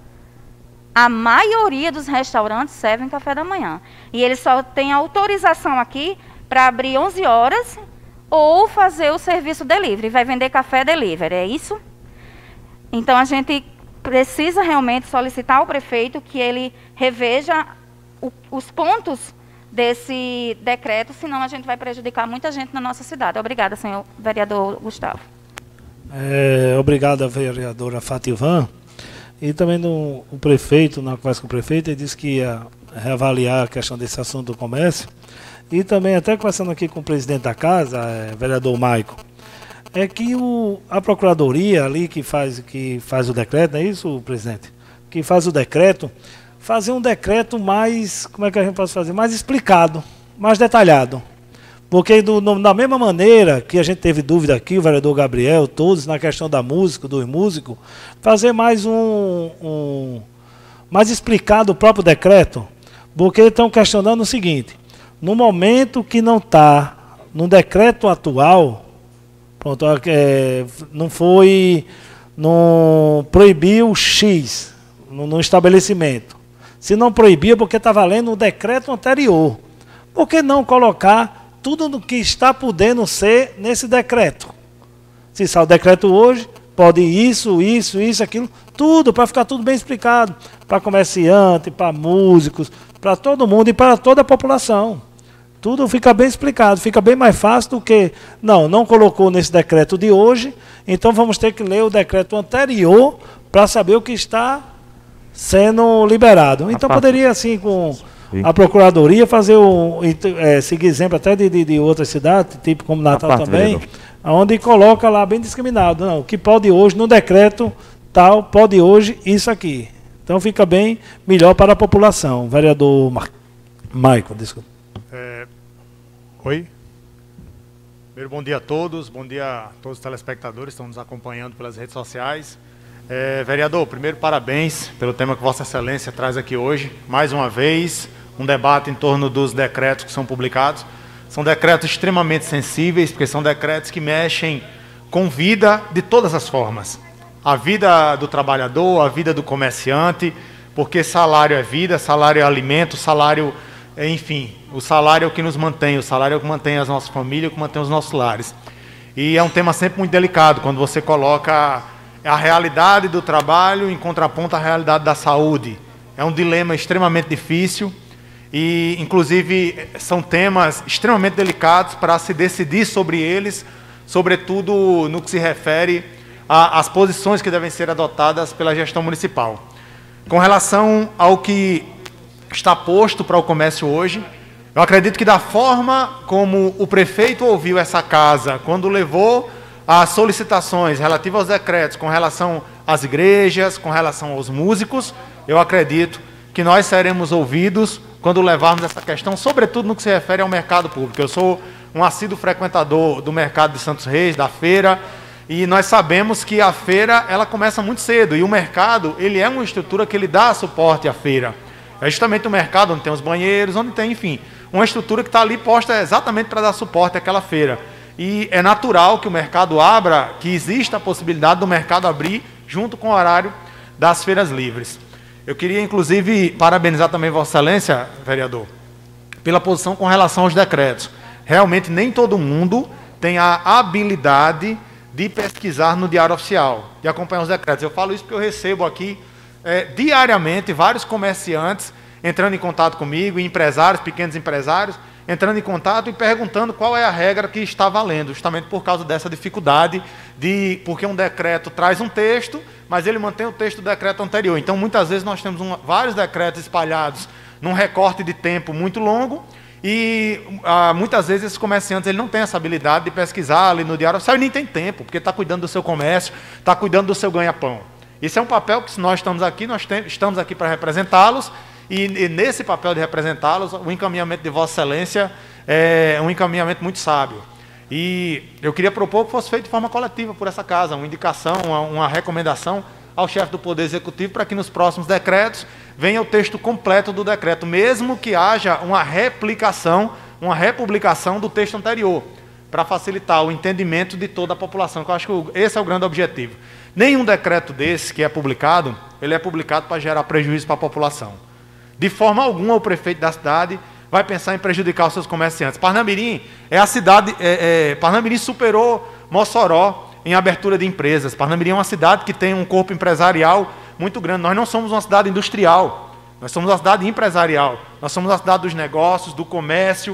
A maioria dos restaurantes servem café da manhã. E eles só têm autorização aqui para abrir onze horas ou fazer o serviço delivery. Vai vender café delivery, é isso? Então, a gente precisa realmente solicitar ao prefeito que ele reveja o, os pontos desse decreto, senão a gente vai prejudicar muita gente na nossa cidade. Obrigada, senhor vereador Gustavo. É, obrigado, vereadora Fativan. E também no, o prefeito, na conversa com o prefeito, ele disse que ia reavaliar a questão desse assunto do comércio. E também, até conversando aqui com o presidente da casa, é, vereador Maico, é que o, a procuradoria ali que faz, que faz o decreto, não é isso, presidente? Que faz o decreto, fazer um decreto mais, como é que a gente pode fazer? Mais explicado, mais detalhado. Porque do, no, da mesma maneira que a gente teve dúvida aqui, o vereador Gabriel, todos, na questão da música, dos músicos, fazer mais um, um mais explicado o próprio decreto, porque estão questionando o seguinte: no momento que não está no decreto atual, pronto, é, não foi, não proibiu X no, no estabelecimento. Se não proibia, porque está valendo o decreto anterior. Por que não colocar tudo no que está podendo ser nesse decreto? Se sai o decreto hoje, pode isso, isso, isso, aquilo, tudo, para ficar tudo bem explicado, para comerciante, para músicos, para todo mundo e para toda a população. Tudo fica bem explicado, fica bem mais fácil do que, não, não colocou nesse decreto de hoje, então vamos ter que ler o decreto anterior para saber o que está sendo liberado. Então poderia, assim, com a procuradoria fazer o, é, seguir exemplo até de, de, de outras cidades, tipo como Natal também, onde coloca lá bem discriminado, não, o que pode hoje, no decreto tal, pode hoje isso aqui. Então fica bem melhor para a população. Vereador Mar... Michael, desculpa. É... Oi? Primeiro, bom dia a todos, bom dia a todos os telespectadores que estão nos acompanhando pelas redes sociais. É, vereador, primeiro, parabéns pelo tema que Vossa Excelência traz aqui hoje. Mais uma vez, um debate em torno dos decretos que são publicados. São decretos extremamente sensíveis, porque são decretos que mexem com vida de todas as formas. A vida do trabalhador, a vida do comerciante, porque salário é vida, salário é alimento, salário, enfim, o salário é o que nos mantém, o salário é o que mantém as nossas famílias, é o que mantém os nossos lares. E é um tema sempre muito delicado, quando você coloca a realidade do trabalho em contraponto à realidade da saúde. É um dilema extremamente difícil e, inclusive, são temas extremamente delicados para se decidir sobre eles, sobretudo no que se refere às posições que devem ser adotadas pela gestão municipal. Com relação ao que está posto para o comércio hoje, eu acredito que da forma como o prefeito ouviu essa casa, quando levou as solicitações relativas aos decretos com relação às igrejas, com relação aos músicos, eu acredito que nós seremos ouvidos quando levarmos essa questão, sobretudo no que se refere ao mercado público. Eu sou um assíduo frequentador do mercado de Santos Reis, da feira, e nós sabemos que a feira ela começa muito cedo, e o mercado ele é uma estrutura que ele dá suporte à feira. É justamente o mercado onde tem os banheiros, onde tem, enfim, uma estrutura que está ali posta exatamente para dar suporte àquela feira. E é natural que o mercado abra, que exista a possibilidade do mercado abrir junto com o horário das feiras livres. Eu queria, inclusive, parabenizar também Vossa Excelência, vereador, pela posição com relação aos decretos. Realmente, nem todo mundo tem a habilidade de pesquisar no Diário Oficial, de acompanhar os decretos. Eu falo isso porque eu recebo aqui, é, diariamente, vários comerciantes entrando em contato comigo, empresários, pequenos empresários, entrando em contato e perguntando qual é a regra que está valendo, justamente por causa dessa dificuldade, de porque um decreto traz um texto, mas ele mantém o texto do decreto anterior. Então, muitas vezes, nós temos um, vários decretos espalhados num recorte de tempo muito longo, e ah, muitas vezes esses comerciantes ele não têm essa habilidade de pesquisar ali no Diário Oficial e nem tem tempo, porque está cuidando do seu comércio, está cuidando do seu ganha-pão. Isso é um papel que, se nós estamos aqui, nós tem, estamos aqui para representá-los, e, e nesse papel de representá-los, o encaminhamento de Vossa Excelência é um encaminhamento muito sábio. E eu queria propor que fosse feito de forma coletiva por essa casa, uma indicação, uma, uma recomendação ao chefe do Poder Executivo para que nos próximos decretos venha o texto completo do decreto, mesmo que haja uma replicação, uma republicação do texto anterior, para facilitar o entendimento de toda a população, que eu acho que esse é o grande objetivo. Nenhum decreto desse que é publicado, ele é publicado para gerar prejuízo para a população. De forma alguma, o prefeito da cidade vai pensar em prejudicar os seus comerciantes. Parnamirim é a cidade, é, é, Parnamirim superou Mossoró em abertura de empresas. Parnamirim é uma cidade que tem um corpo empresarial muito grande. Nós não somos uma cidade industrial, nós somos uma cidade empresarial. Nós somos a cidade dos negócios, do comércio.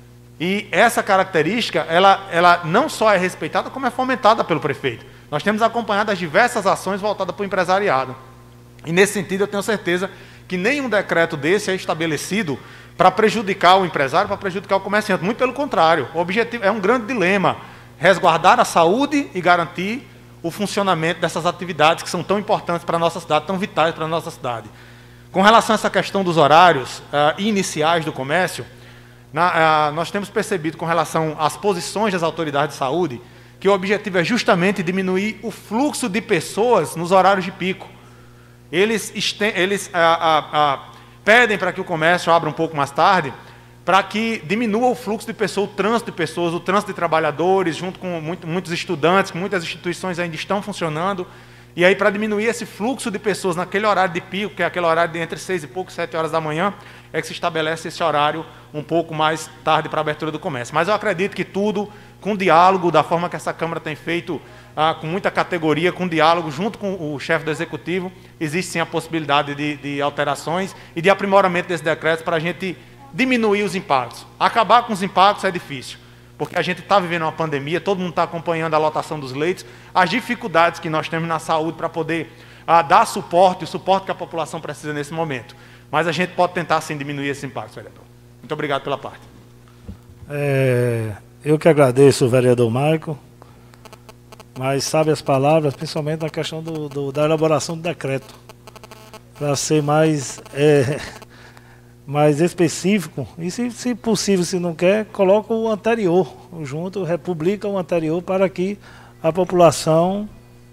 E essa característica, ela, ela não só é respeitada, como é fomentada pelo prefeito. Nós temos acompanhado as diversas ações voltadas para o empresariado. E nesse sentido, eu tenho certeza que nenhum decreto desse é estabelecido para prejudicar o empresário, para prejudicar o comerciante. Muito pelo contrário, o objetivo é um grande dilema, resguardar a saúde e garantir o funcionamento dessas atividades que são tão importantes para a nossa cidade, tão vitais para a nossa cidade. Com relação a essa questão dos horários uh, iniciais do comércio, na, uh, nós temos percebido com relação às posições das autoridades de saúde, que o objetivo é justamente diminuir o fluxo de pessoas nos horários de pico. Eles, eles a, a, a, pedem para que o comércio abra um pouco mais tarde, para que diminua o fluxo de pessoas, o trânsito de pessoas, o trânsito de trabalhadores, junto com muito, muitos estudantes, que muitas instituições ainda estão funcionando, e aí para diminuir esse fluxo de pessoas naquele horário de pico, que é aquele horário de entre seis e pouco, sete horas da manhã, é que se estabelece esse horário um pouco mais tarde para a abertura do comércio. Mas eu acredito que tudo com diálogo, da forma que essa Câmara tem feito, ah, com muita categoria, com diálogo, junto com o chefe do Executivo, existe sim a possibilidade de, de alterações e de aprimoramento desse decreto para a gente diminuir os impactos. Acabar com os impactos é difícil, porque a gente está vivendo uma pandemia, todo mundo está acompanhando a lotação dos leitos, as dificuldades que nós temos na saúde para poder ah, dar suporte, o suporte que a população precisa nesse momento. Mas a gente pode tentar sim diminuir esses impactos, vereador. Muito obrigado pela parte. É, eu que agradeço o vereador Marco, mas sabe as palavras, principalmente na questão do, do, da elaboração do decreto, para ser mais... É, mais específico, e se, se possível, se não quer, coloca o anterior junto, republica o anterior para que a população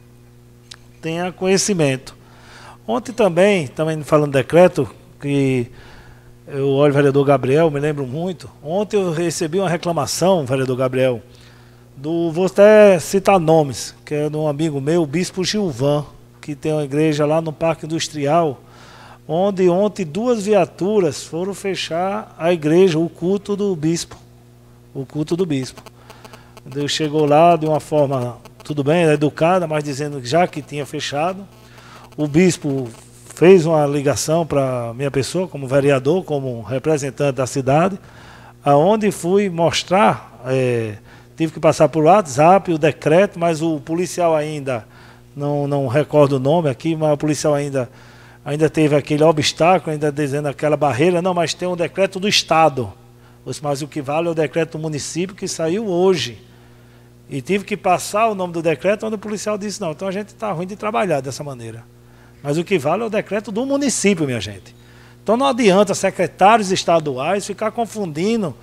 tenha conhecimento. Ontem também, também falando de decreto, que eu olho o vereador Gabriel, me lembro muito, ontem eu recebi uma reclamação, vereador Gabriel, do, vou até citar nomes, que é de um amigo meu, o Bispo Gilvan, que tem uma igreja lá no Parque Industrial, onde ontem duas viaturas foram fechar a igreja, o culto do bispo. O culto do bispo. Deus chegou lá de uma forma, tudo bem, educada, mas dizendo que já que tinha fechado, o bispo fez uma ligação para minha pessoa, como vereador, como representante da cidade, aonde fui mostrar, é, tive que passar por WhatsApp o decreto, mas o policial ainda, não, não recordo o nome aqui, mas o policial ainda... ainda teve aquele obstáculo, ainda dizendo aquela barreira, não, mas tem um decreto do Estado. Mas o que vale é o decreto do município que saiu hoje. E tive que passar o nome do decreto, onde o policial disse, não, então a gente está ruim de trabalhar dessa maneira. Mas o que vale é o decreto do município, minha gente. Então não adianta secretários estaduais ficar confundindo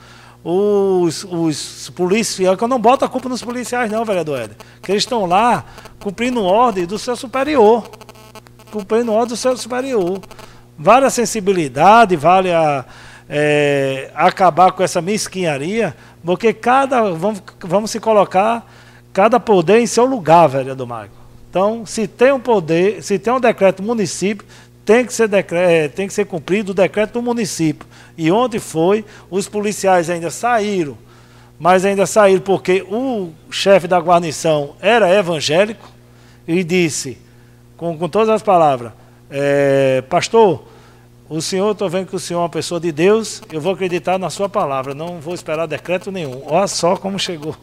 os, os policiais, que eu não boto a culpa nos policiais não, vereador Éder, que eles estão lá cumprindo ordem do seu superior. Cumprindo ordem do seu superior. Vale a sensibilidade, vale a, é, acabar com essa mesquinharia, porque cada, vamos, vamos se colocar cada poder em seu lugar, vereador Marco. Então, se tem um poder, se tem um decreto do município, tem que ser, decreto, tem que ser cumprido o decreto do município. E onde foi, os policiais ainda saíram, mas ainda saíram porque o chefe da guarnição era evangélico e disse... Com, com todas as palavras, é, pastor, o senhor, estou vendo que o senhor é uma pessoa de Deus, eu vou acreditar na sua palavra, não vou esperar decreto nenhum. Olha só como chegou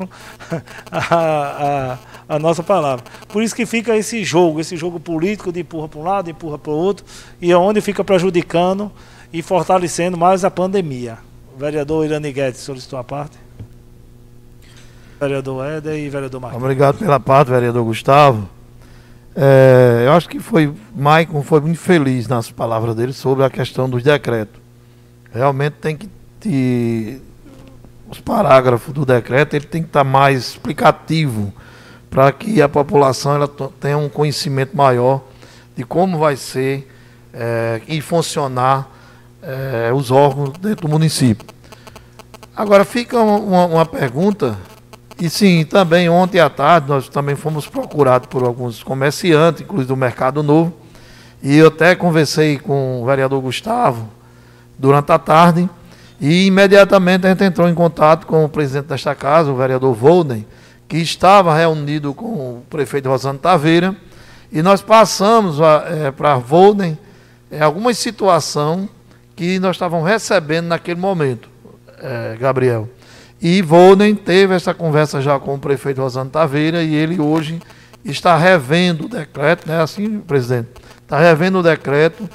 a, a, a nossa palavra. Por isso que fica esse jogo, esse jogo político de empurra para um lado, empurra para o outro, e é onde fica prejudicando e fortalecendo mais a pandemia. O vereador Irani Guedes solicitou a parte. Vereador Éder e vereador Marcos. Obrigado pela parte, vereador Gustavo. É, eu acho que foi, Maicon foi muito feliz nas palavras dele sobre a questão dos decretos. Realmente tem que ter, os parágrafos do decreto, ele tem que estar mais explicativo para que a população ela tenha um conhecimento maior de como vai ser é, e funcionar é, os órgãos dentro do município. Agora fica uma, uma pergunta. E sim, também ontem à tarde nós também fomos procurados por alguns comerciantes, inclusive do Mercado Novo, e eu até conversei com o vereador Gustavo durante a tarde, e imediatamente a gente entrou em contato com o presidente desta casa, o vereador Volden, que estava reunido com o prefeito Rosano Taveira, e nós passamos é, para Volden é, alguma situação que nós estávamos recebendo naquele momento, é, Gabriel. E Volden teve essa conversa já com o prefeito Rosano Taveira e ele hoje está revendo o decreto, né? Assim, presidente, está revendo o decreto,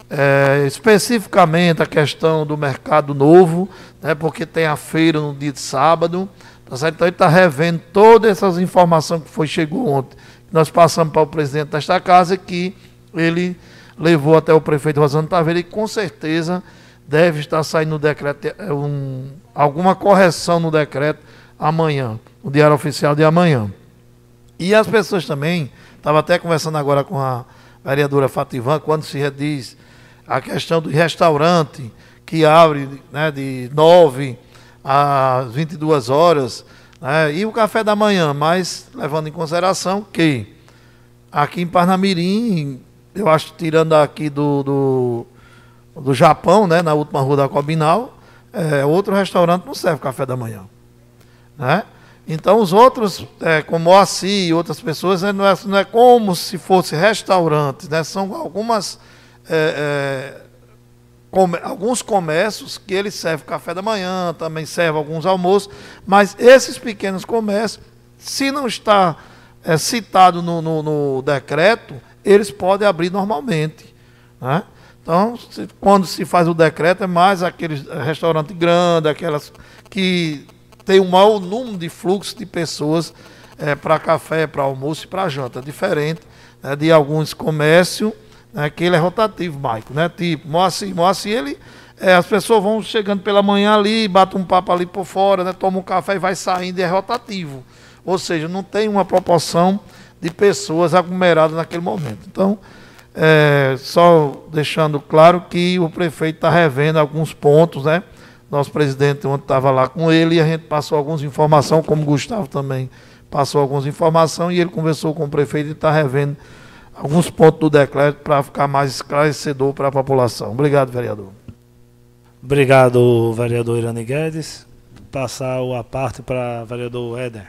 é, especificamente a questão do Mercado Novo, né? Porque tem a feira no dia de sábado, tá certo? Então ele está revendo todas essas informações que foi, chegou ontem. Nós passamos para o presidente desta casa que ele levou até o prefeito Rosano Taveira e com certeza deve estar saindo no decreto, um, alguma correção no decreto amanhã, no Diário Oficial de amanhã. E as pessoas também, estava até conversando agora com a vereadora Fativan, quando se diz a questão do restaurante, que abre, né, de nove às vinte e duas horas, né, e o café da manhã, mas levando em consideração que aqui em Parnamirim, eu acho, tirando aqui do... do do Japão, né, na última rua da Cobinal, é, outro restaurante não serve café da manhã, né? Então os outros, é, como o Assi e outras pessoas, né, não, é, não é como se fosse restaurantes, né? São algumas é, é, com, alguns comércios que eles servem café da manhã, também servem alguns almoços, mas esses pequenos comércios, se não está é, citado no, no, no decreto, eles podem abrir normalmente, né? Então, se, quando se faz o decreto, é mais aqueles restaurantes grandes, aquelas que tem um maior número de fluxo de pessoas é, para café, para almoço e para janta. Diferente, né, de alguns comércios, né, que ele é rotativo, Maico, né? Tipo, Moacir, Moacir, ele, é, as pessoas vão chegando pela manhã ali, batem um papo ali por fora, né? Toma um café e vai saindo, e é rotativo. Ou seja, não tem uma proporção de pessoas aglomeradas naquele momento. Então, é, só deixando claro que o prefeito está revendo alguns pontos, né? Nosso presidente ontem estava lá com ele e a gente passou algumas informações, como o Gustavo também passou algumas informações, e ele conversou com o prefeito e está revendo alguns pontos do decreto para ficar mais esclarecedor para a população. Obrigado, vereador. Obrigado, vereador Irani Guedes. Passar a parte para o vereador Éder.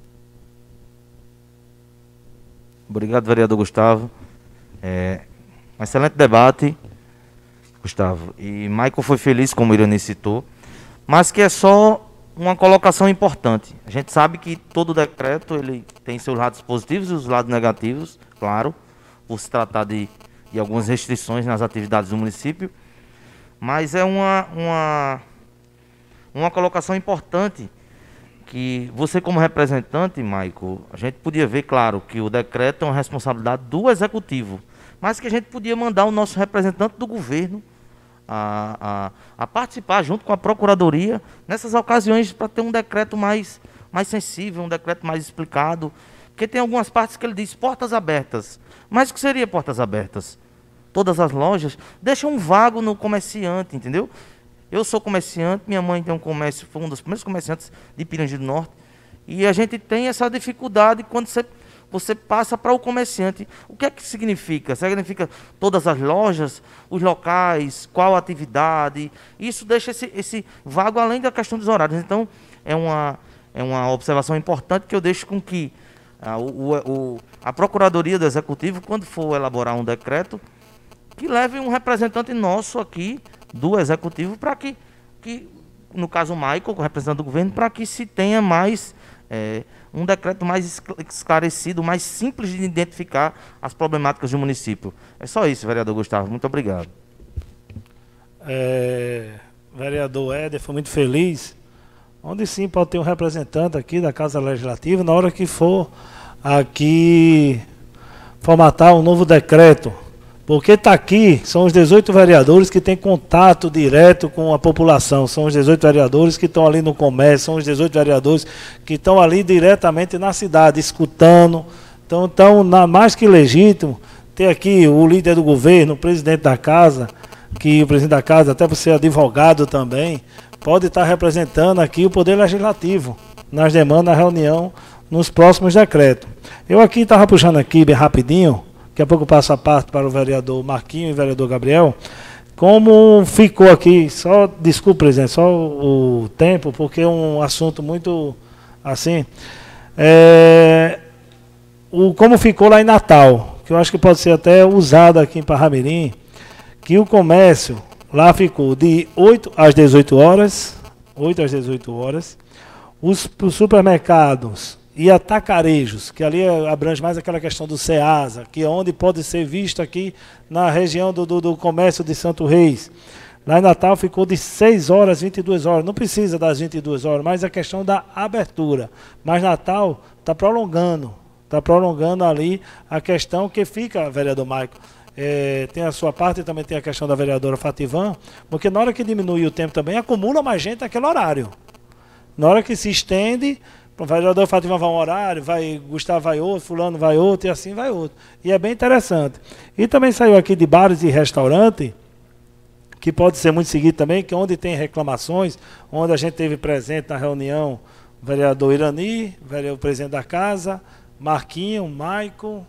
Obrigado, vereador Gustavo. É, um excelente debate, Gustavo. E Michael foi feliz, como o Irani citou, mas que é só uma colocação importante. A gente sabe que todo decreto ele tem seus lados positivos e os lados negativos, claro, por se tratar de, de algumas restrições nas atividades do município, mas é uma, uma, uma colocação importante que você, como representante, Maico, a gente podia ver, claro, que o decreto é uma responsabilidade do executivo, mas que a gente podia mandar o nosso representante do governo a, a, a participar junto com a Procuradoria nessas ocasiões para ter um decreto mais, mais sensível, um decreto mais explicado, porque tem algumas partes que ele diz portas abertas. Mas o que seria portas abertas? Todas as lojas deixam um vago no comerciante, entendeu? Eu sou comerciante, minha mãe tem um comércio, foi um dos primeiros comerciantes de Pirangi do Norte. E a gente tem essa dificuldade quando você, você passa para o comerciante. O que é que significa? Significa todas as lojas, os locais, qual a atividade. Isso deixa esse, esse vago além da questão dos horários. Então, é uma, é uma observação importante que eu deixo com que a, o, o, a Procuradoria do Executivo, quando for elaborar um decreto, que leve um representante nosso aqui, do Executivo, para que, que, no caso o Michael, o representante do governo, para que se tenha mais, é, um decreto mais esclarecido, mais simples de identificar as problemáticas do município. É só isso, vereador Gustavo. Muito obrigado. É, vereador Éder foi muito feliz, onde sim pode ter um representante aqui da Casa Legislativa, na hora que for aqui formatar um novo decreto. Porque está aqui, são os dezoito vereadores que têm contato direto com a população, são os dezoito vereadores que estão ali no comércio, são os dezoito vereadores que estão ali diretamente na cidade, escutando. Então, então na, mais que legítimo, ter aqui o líder do governo, o presidente da casa, que o presidente da casa, até por ser advogado também, pode estar representando aqui o Poder Legislativo, nas demandas da reunião, nos próximos decretos. Eu aqui estava puxando aqui bem rapidinho, daqui a pouco eu passo a parte para o vereador Marquinho e o vereador Gabriel. Como ficou aqui, só, desculpe, presidente, só o, o tempo, porque é um assunto muito, assim, é, o, como ficou lá em Natal, que eu acho que pode ser até usado aqui em Parramirim, que o comércio lá ficou de oito às dezoito horas, oito às dezoito horas, os, os supermercados e atacarejos, que ali abrange mais aquela questão do SEASA, que é onde pode ser visto aqui na região do, do, do comércio de Santo Reis. Lá em Natal ficou de seis horas, vinte e duas horas. Não precisa das vinte e duas horas, mas a questão da abertura. Mas Natal está prolongando, está prolongando ali a questão que fica, vereador Maico, é, tem a sua parte e também tem a questão da vereadora Fativan, porque na hora que diminui o tempo também, acumula mais gente naquele horário. Na hora que se estende, o vereador Fativan vai um horário, vai, Gustavo vai outro, fulano vai outro, e assim vai outro. E é bem interessante. E também saiu aqui de bares e restaurante, que pode ser muito seguido também, que onde tem reclamações, onde a gente teve presente na reunião o vereador Irani, o presidente da casa, Marquinho, Maico,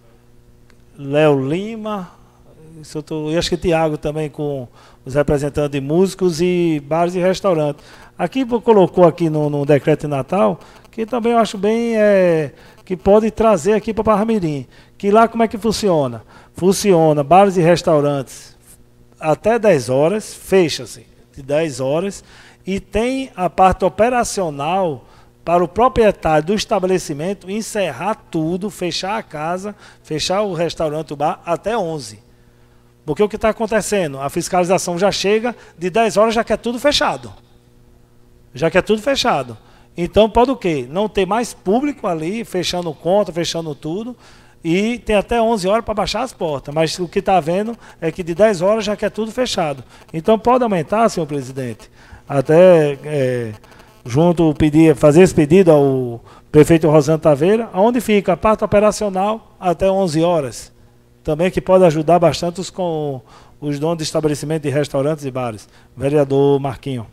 Léo Lima, eu, tô, eu acho que Tiago também com os representantes de músicos e bares e restaurantes. Aqui colocou aqui no, no decreto de Natal, que também eu acho bem, é, que pode trazer aqui para Parramirim, que lá como é que funciona? Funciona bares e restaurantes até dez horas, fecha-se de dez horas, e tem a parte operacional para o proprietário do estabelecimento encerrar tudo, fechar a casa, fechar o restaurante, o bar, até onze. Porque o que está acontecendo? A fiscalização já chega, de dez horas já quer tudo fechado. Já quer tudo fechado. Então pode o quê? Não ter mais público ali, fechando conta, fechando tudo, e tem até onze horas para baixar as portas, mas o que está vendo é que de dez horas já quer tudo fechado. Então pode aumentar, senhor presidente, até é, junto pedir, fazer esse pedido ao prefeito Rosana Taveira, onde fica a parte operacional até onze horas, também que pode ajudar bastante os, com os donos de estabelecimento de restaurantes e bares. Vereador Marquinho.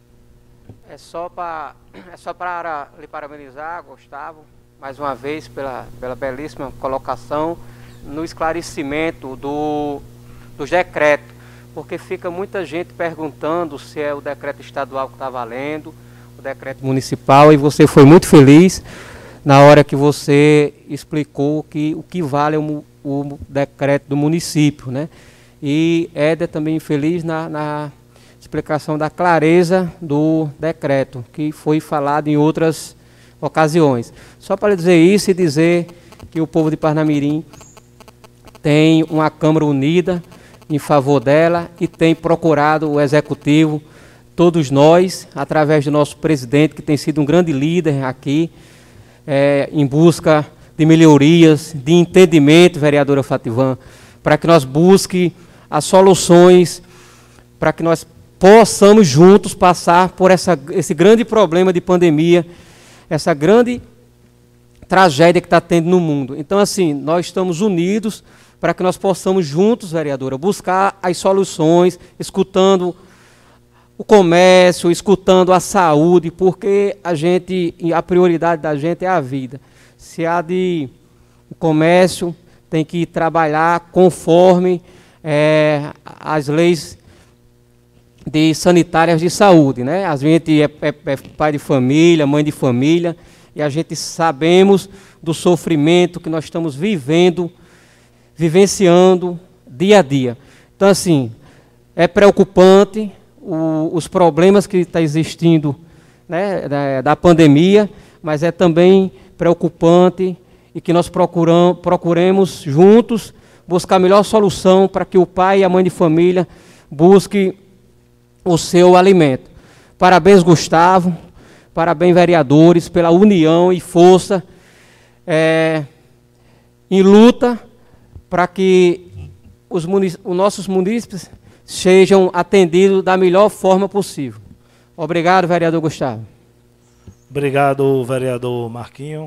É só para é só para lhe parabenizar, Gustavo, mais uma vez pela, pela belíssima colocação no esclarecimento do, dos decretos, porque fica muita gente perguntando se é o decreto estadual que está valendo, o decreto municipal, e você foi muito feliz na hora que você explicou que o que vale é o, o decreto do município, né? E Éder também feliz na, na explicação da clareza do decreto, que foi falado em outras ocasiões. Só para dizer isso e dizer que o povo de Parnamirim tem uma Câmara unida em favor dela e tem procurado o Executivo, todos nós, através do nosso presidente, que tem sido um grande líder aqui, é, em busca de melhorias, de entendimento, vereadora Fativan, para que nós busquemos as soluções, para que nós possamos juntos passar por essa, esse grande problema de pandemia, essa grande tragédia que está tendo no mundo. Então, assim, nós estamos unidos para que nós possamos juntos, vereadora, buscar as soluções, escutando o comércio, escutando a saúde, porque a gente, a prioridade da gente é a vida. Se há de o comércio, tem que trabalhar conforme é, as leis de sanitárias de saúde, né? A gente é, é, é pai de família, mãe de família, e a gente sabemos do sofrimento que nós estamos vivendo, vivenciando dia a dia. Então, assim, é preocupante o, os problemas que estão existindo, né, da, da pandemia, mas é também preocupante e que nós procuram, procuremos juntos buscar a melhor solução para que o pai e a mãe de família busquem o seu alimento. Parabéns, Gustavo, parabéns, vereadores, pela união e força é, em luta para que os, os nossos munícipes sejam atendidos da melhor forma possível. Obrigado, vereador Gustavo. Obrigado, vereador Marquinho.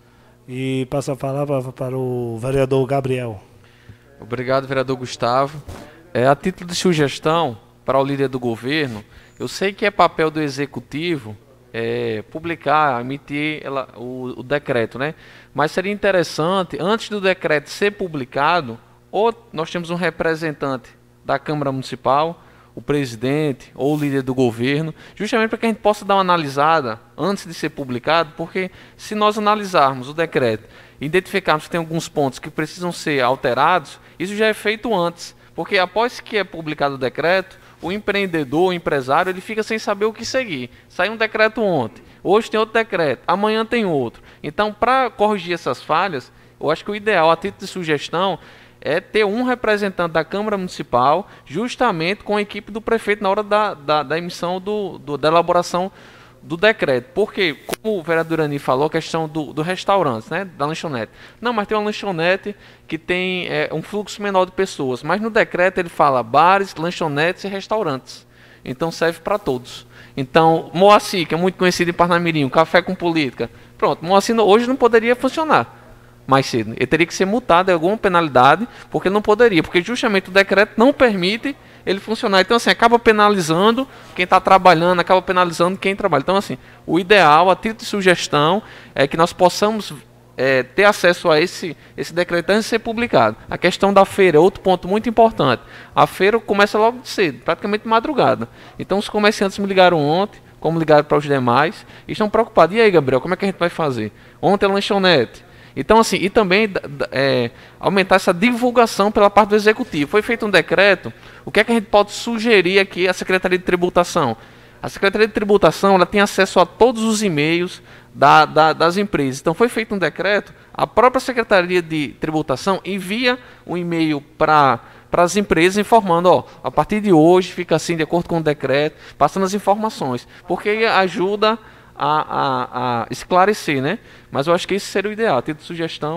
E passo a palavra para o vereador Gabriel. Obrigado, vereador Gustavo. É, a título de sugestão para o líder do governo, eu sei que é papel do executivo é, publicar, emitir ela, o, o decreto, né? Mas seria interessante, antes do decreto ser publicado, ou nós temos um representante da Câmara Municipal, o presidente ou o líder do governo, justamente para que a gente possa dar uma analisada antes de ser publicado, porque se nós analisarmos o decreto e identificarmos que tem alguns pontos que precisam ser alterados, isso já é feito antes, porque após que é publicado o decreto, o empreendedor, o empresário, ele fica sem saber o que seguir. Saiu um decreto ontem, hoje tem outro decreto, amanhã tem outro. Então, para corrigir essas falhas, eu acho que o ideal, a título de sugestão, é ter um representante da Câmara Municipal, justamente com a equipe do prefeito na hora da, da, da emissão, do, do, da elaboração do decreto. Porque, como o vereador Ani falou, a questão do, do restaurante, né, da lanchonete. Não, mas tem uma lanchonete que tem é, um fluxo menor de pessoas. Mas no decreto ele fala bares, lanchonetes e restaurantes. Então serve para todos. Então, Moacir, que é muito conhecido em Parnamirim, o café com política. Pronto, Moacir hoje não poderia funcionar mais cedo. Ele teria que ser multado em alguma penalidade, porque não poderia, porque justamente o decreto não permite ele funcionar. Então, assim, acaba penalizando quem está trabalhando, acaba penalizando quem trabalha. Então, assim, o ideal, a título de sugestão, é que nós possamos é, ter acesso a esse, esse decreto antes de ser publicado. A questão da feira, outro ponto muito importante. A feira começa logo de cedo, praticamente de madrugada. Então, os comerciantes me ligaram ontem, como ligaram para os demais, e estão preocupados. E aí, Gabriel, como é que a gente vai fazer? Ontem a lanchonete. Então, assim, e também é, aumentar essa divulgação pela parte do Executivo. Foi feito um decreto, o que é que a gente pode sugerir aqui à Secretaria de Tributação? A Secretaria de Tributação ela tem acesso a todos os e-mails da, da, das empresas. Então, foi feito um decreto, a própria Secretaria de Tributação envia um e-mail para para as empresas informando, ó, a partir de hoje fica assim, de acordo com o decreto, passando as informações, porque ajuda A, a, a esclarecer, né? Mas eu acho que isso seria o ideal, ter sugestão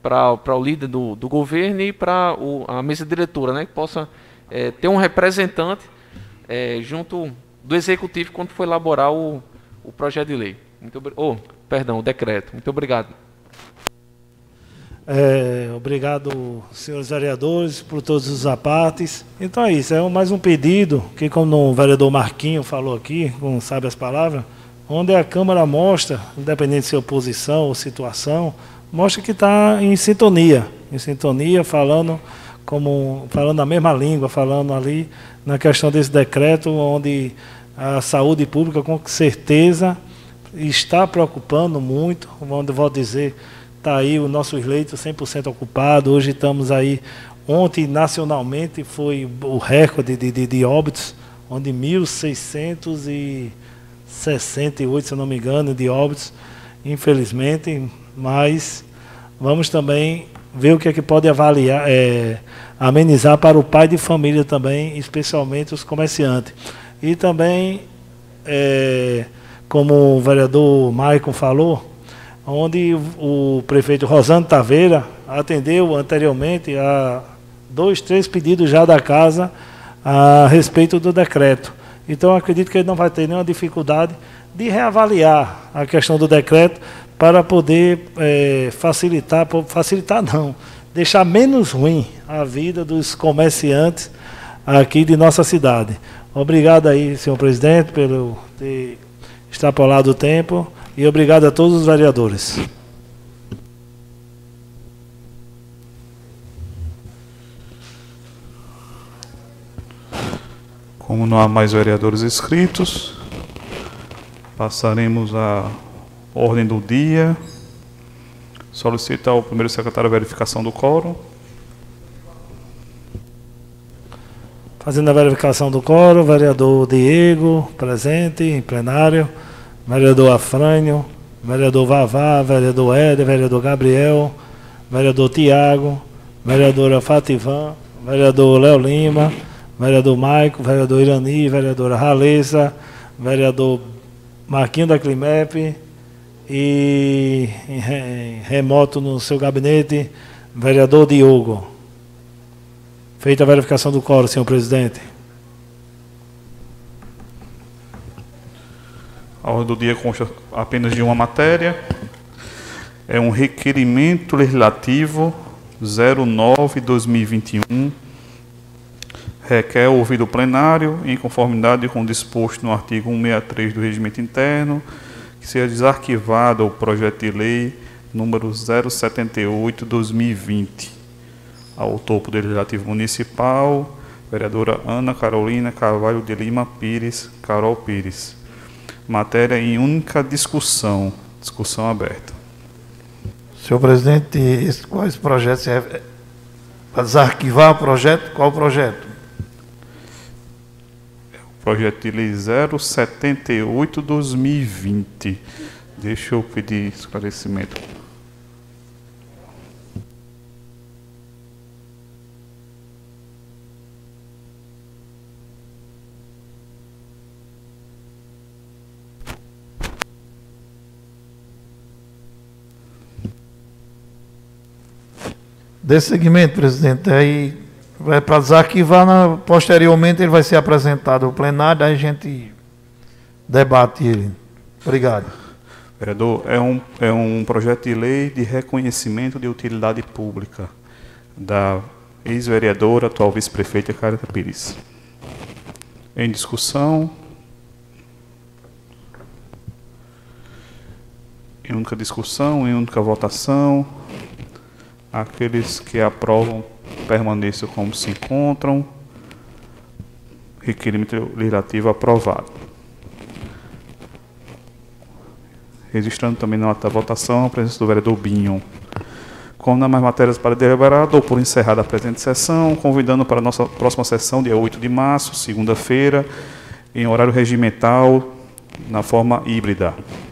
para o líder do, do governo e para a mesa diretora, né, que possa é, ter um representante é, junto do executivo quando for elaborar o, o projeto de lei. Muito oh, perdão, o decreto. Muito obrigado. É, obrigado, senhores vereadores, por todos os apartes. Então é isso, é mais um pedido que, como o vereador Marquinho falou aqui, como sabe as palavras, onde a Câmara mostra, independente de ser oposição ou situação, mostra que está em sintonia, em sintonia, falando como falando a mesma língua, falando ali na questão desse decreto, onde a saúde pública com certeza está preocupando muito, onde vou dizer, está aí o nosso leito cem por cento ocupado, hoje estamos aí, ontem nacionalmente foi o recorde de, de, de óbitos, onde mil seiscentos e sessenta e oito, se eu não me engano, de óbitos, infelizmente, mas vamos também ver o que é que pode avaliar, é, amenizar para o pai de família também, especialmente os comerciantes. E também, é, como o vereador Maicon falou, onde o prefeito Rosando Taveira atendeu anteriormente a dois, três pedidos já da casa a respeito do decreto. Então, acredito que ele não vai ter nenhuma dificuldade de reavaliar a questão do decreto para poder é, facilitar, facilitar não, deixar menos ruim a vida dos comerciantes aqui de nossa cidade. Obrigado aí, senhor presidente, pelo ter extrapolado o tempo e obrigado a todos os vereadores. Como não há mais vereadores inscritos, passaremos à ordem do dia. Solicito ao primeiro secretário a verificação do quórum. Fazendo a verificação do quórum, vereador Diego, presente em plenário, vereador Afrânio, vereador Vavá, vereador Éder, vereador Gabriel, vereador Tiago, vereadora Fativan, vereador Léo Lima, vereador Maico, vereador Irani, vereadora Raleza, vereador Marquinho da Climep e em remoto no seu gabinete, vereador Diogo. Feita a verificação do quórum, senhor presidente. A ordem do dia consta apenas de uma matéria. É um requerimento legislativo zero nove barra dois mil e vinte e um. Requer o ouvido plenário, em conformidade com o disposto no artigo cento e sessenta e três do Regimento Interno, que seja desarquivado o projeto de lei número zero setenta e oito barra dois mil e vinte. Ao topo do Legislativo Municipal, vereadora Ana Carolina Carvalho de Lima Pires, Carol Pires. Matéria em única discussão. Discussão aberta. Senhor presidente, esse, quais projetos? É, para desarquivar o projeto? Qual o projeto? Projeto de lei zero setenta e oito barra dois mil e vinte. Deixa eu pedir esclarecimento. Desse segmento, presidente, aí vai para desarquivar, na, posteriormente ele vai ser apresentado ao plenário, aí a gente debate ele. Obrigado. Vereador, é um, é um projeto de lei de reconhecimento de utilidade pública da ex-vereadora, atual vice-prefeita Carita Pires. Em discussão. Em única discussão, em única votação. Aqueles que aprovam permaneçam como se encontram. Requerimento legislativo aprovado. Registrando também na ata da votação a presença do vereador Binho. Como não há mais matérias para deliberar, dou por encerrada a presente sessão, convidando para a nossa próxima sessão, dia oito de março, segunda-feira, em horário regimental, na forma híbrida.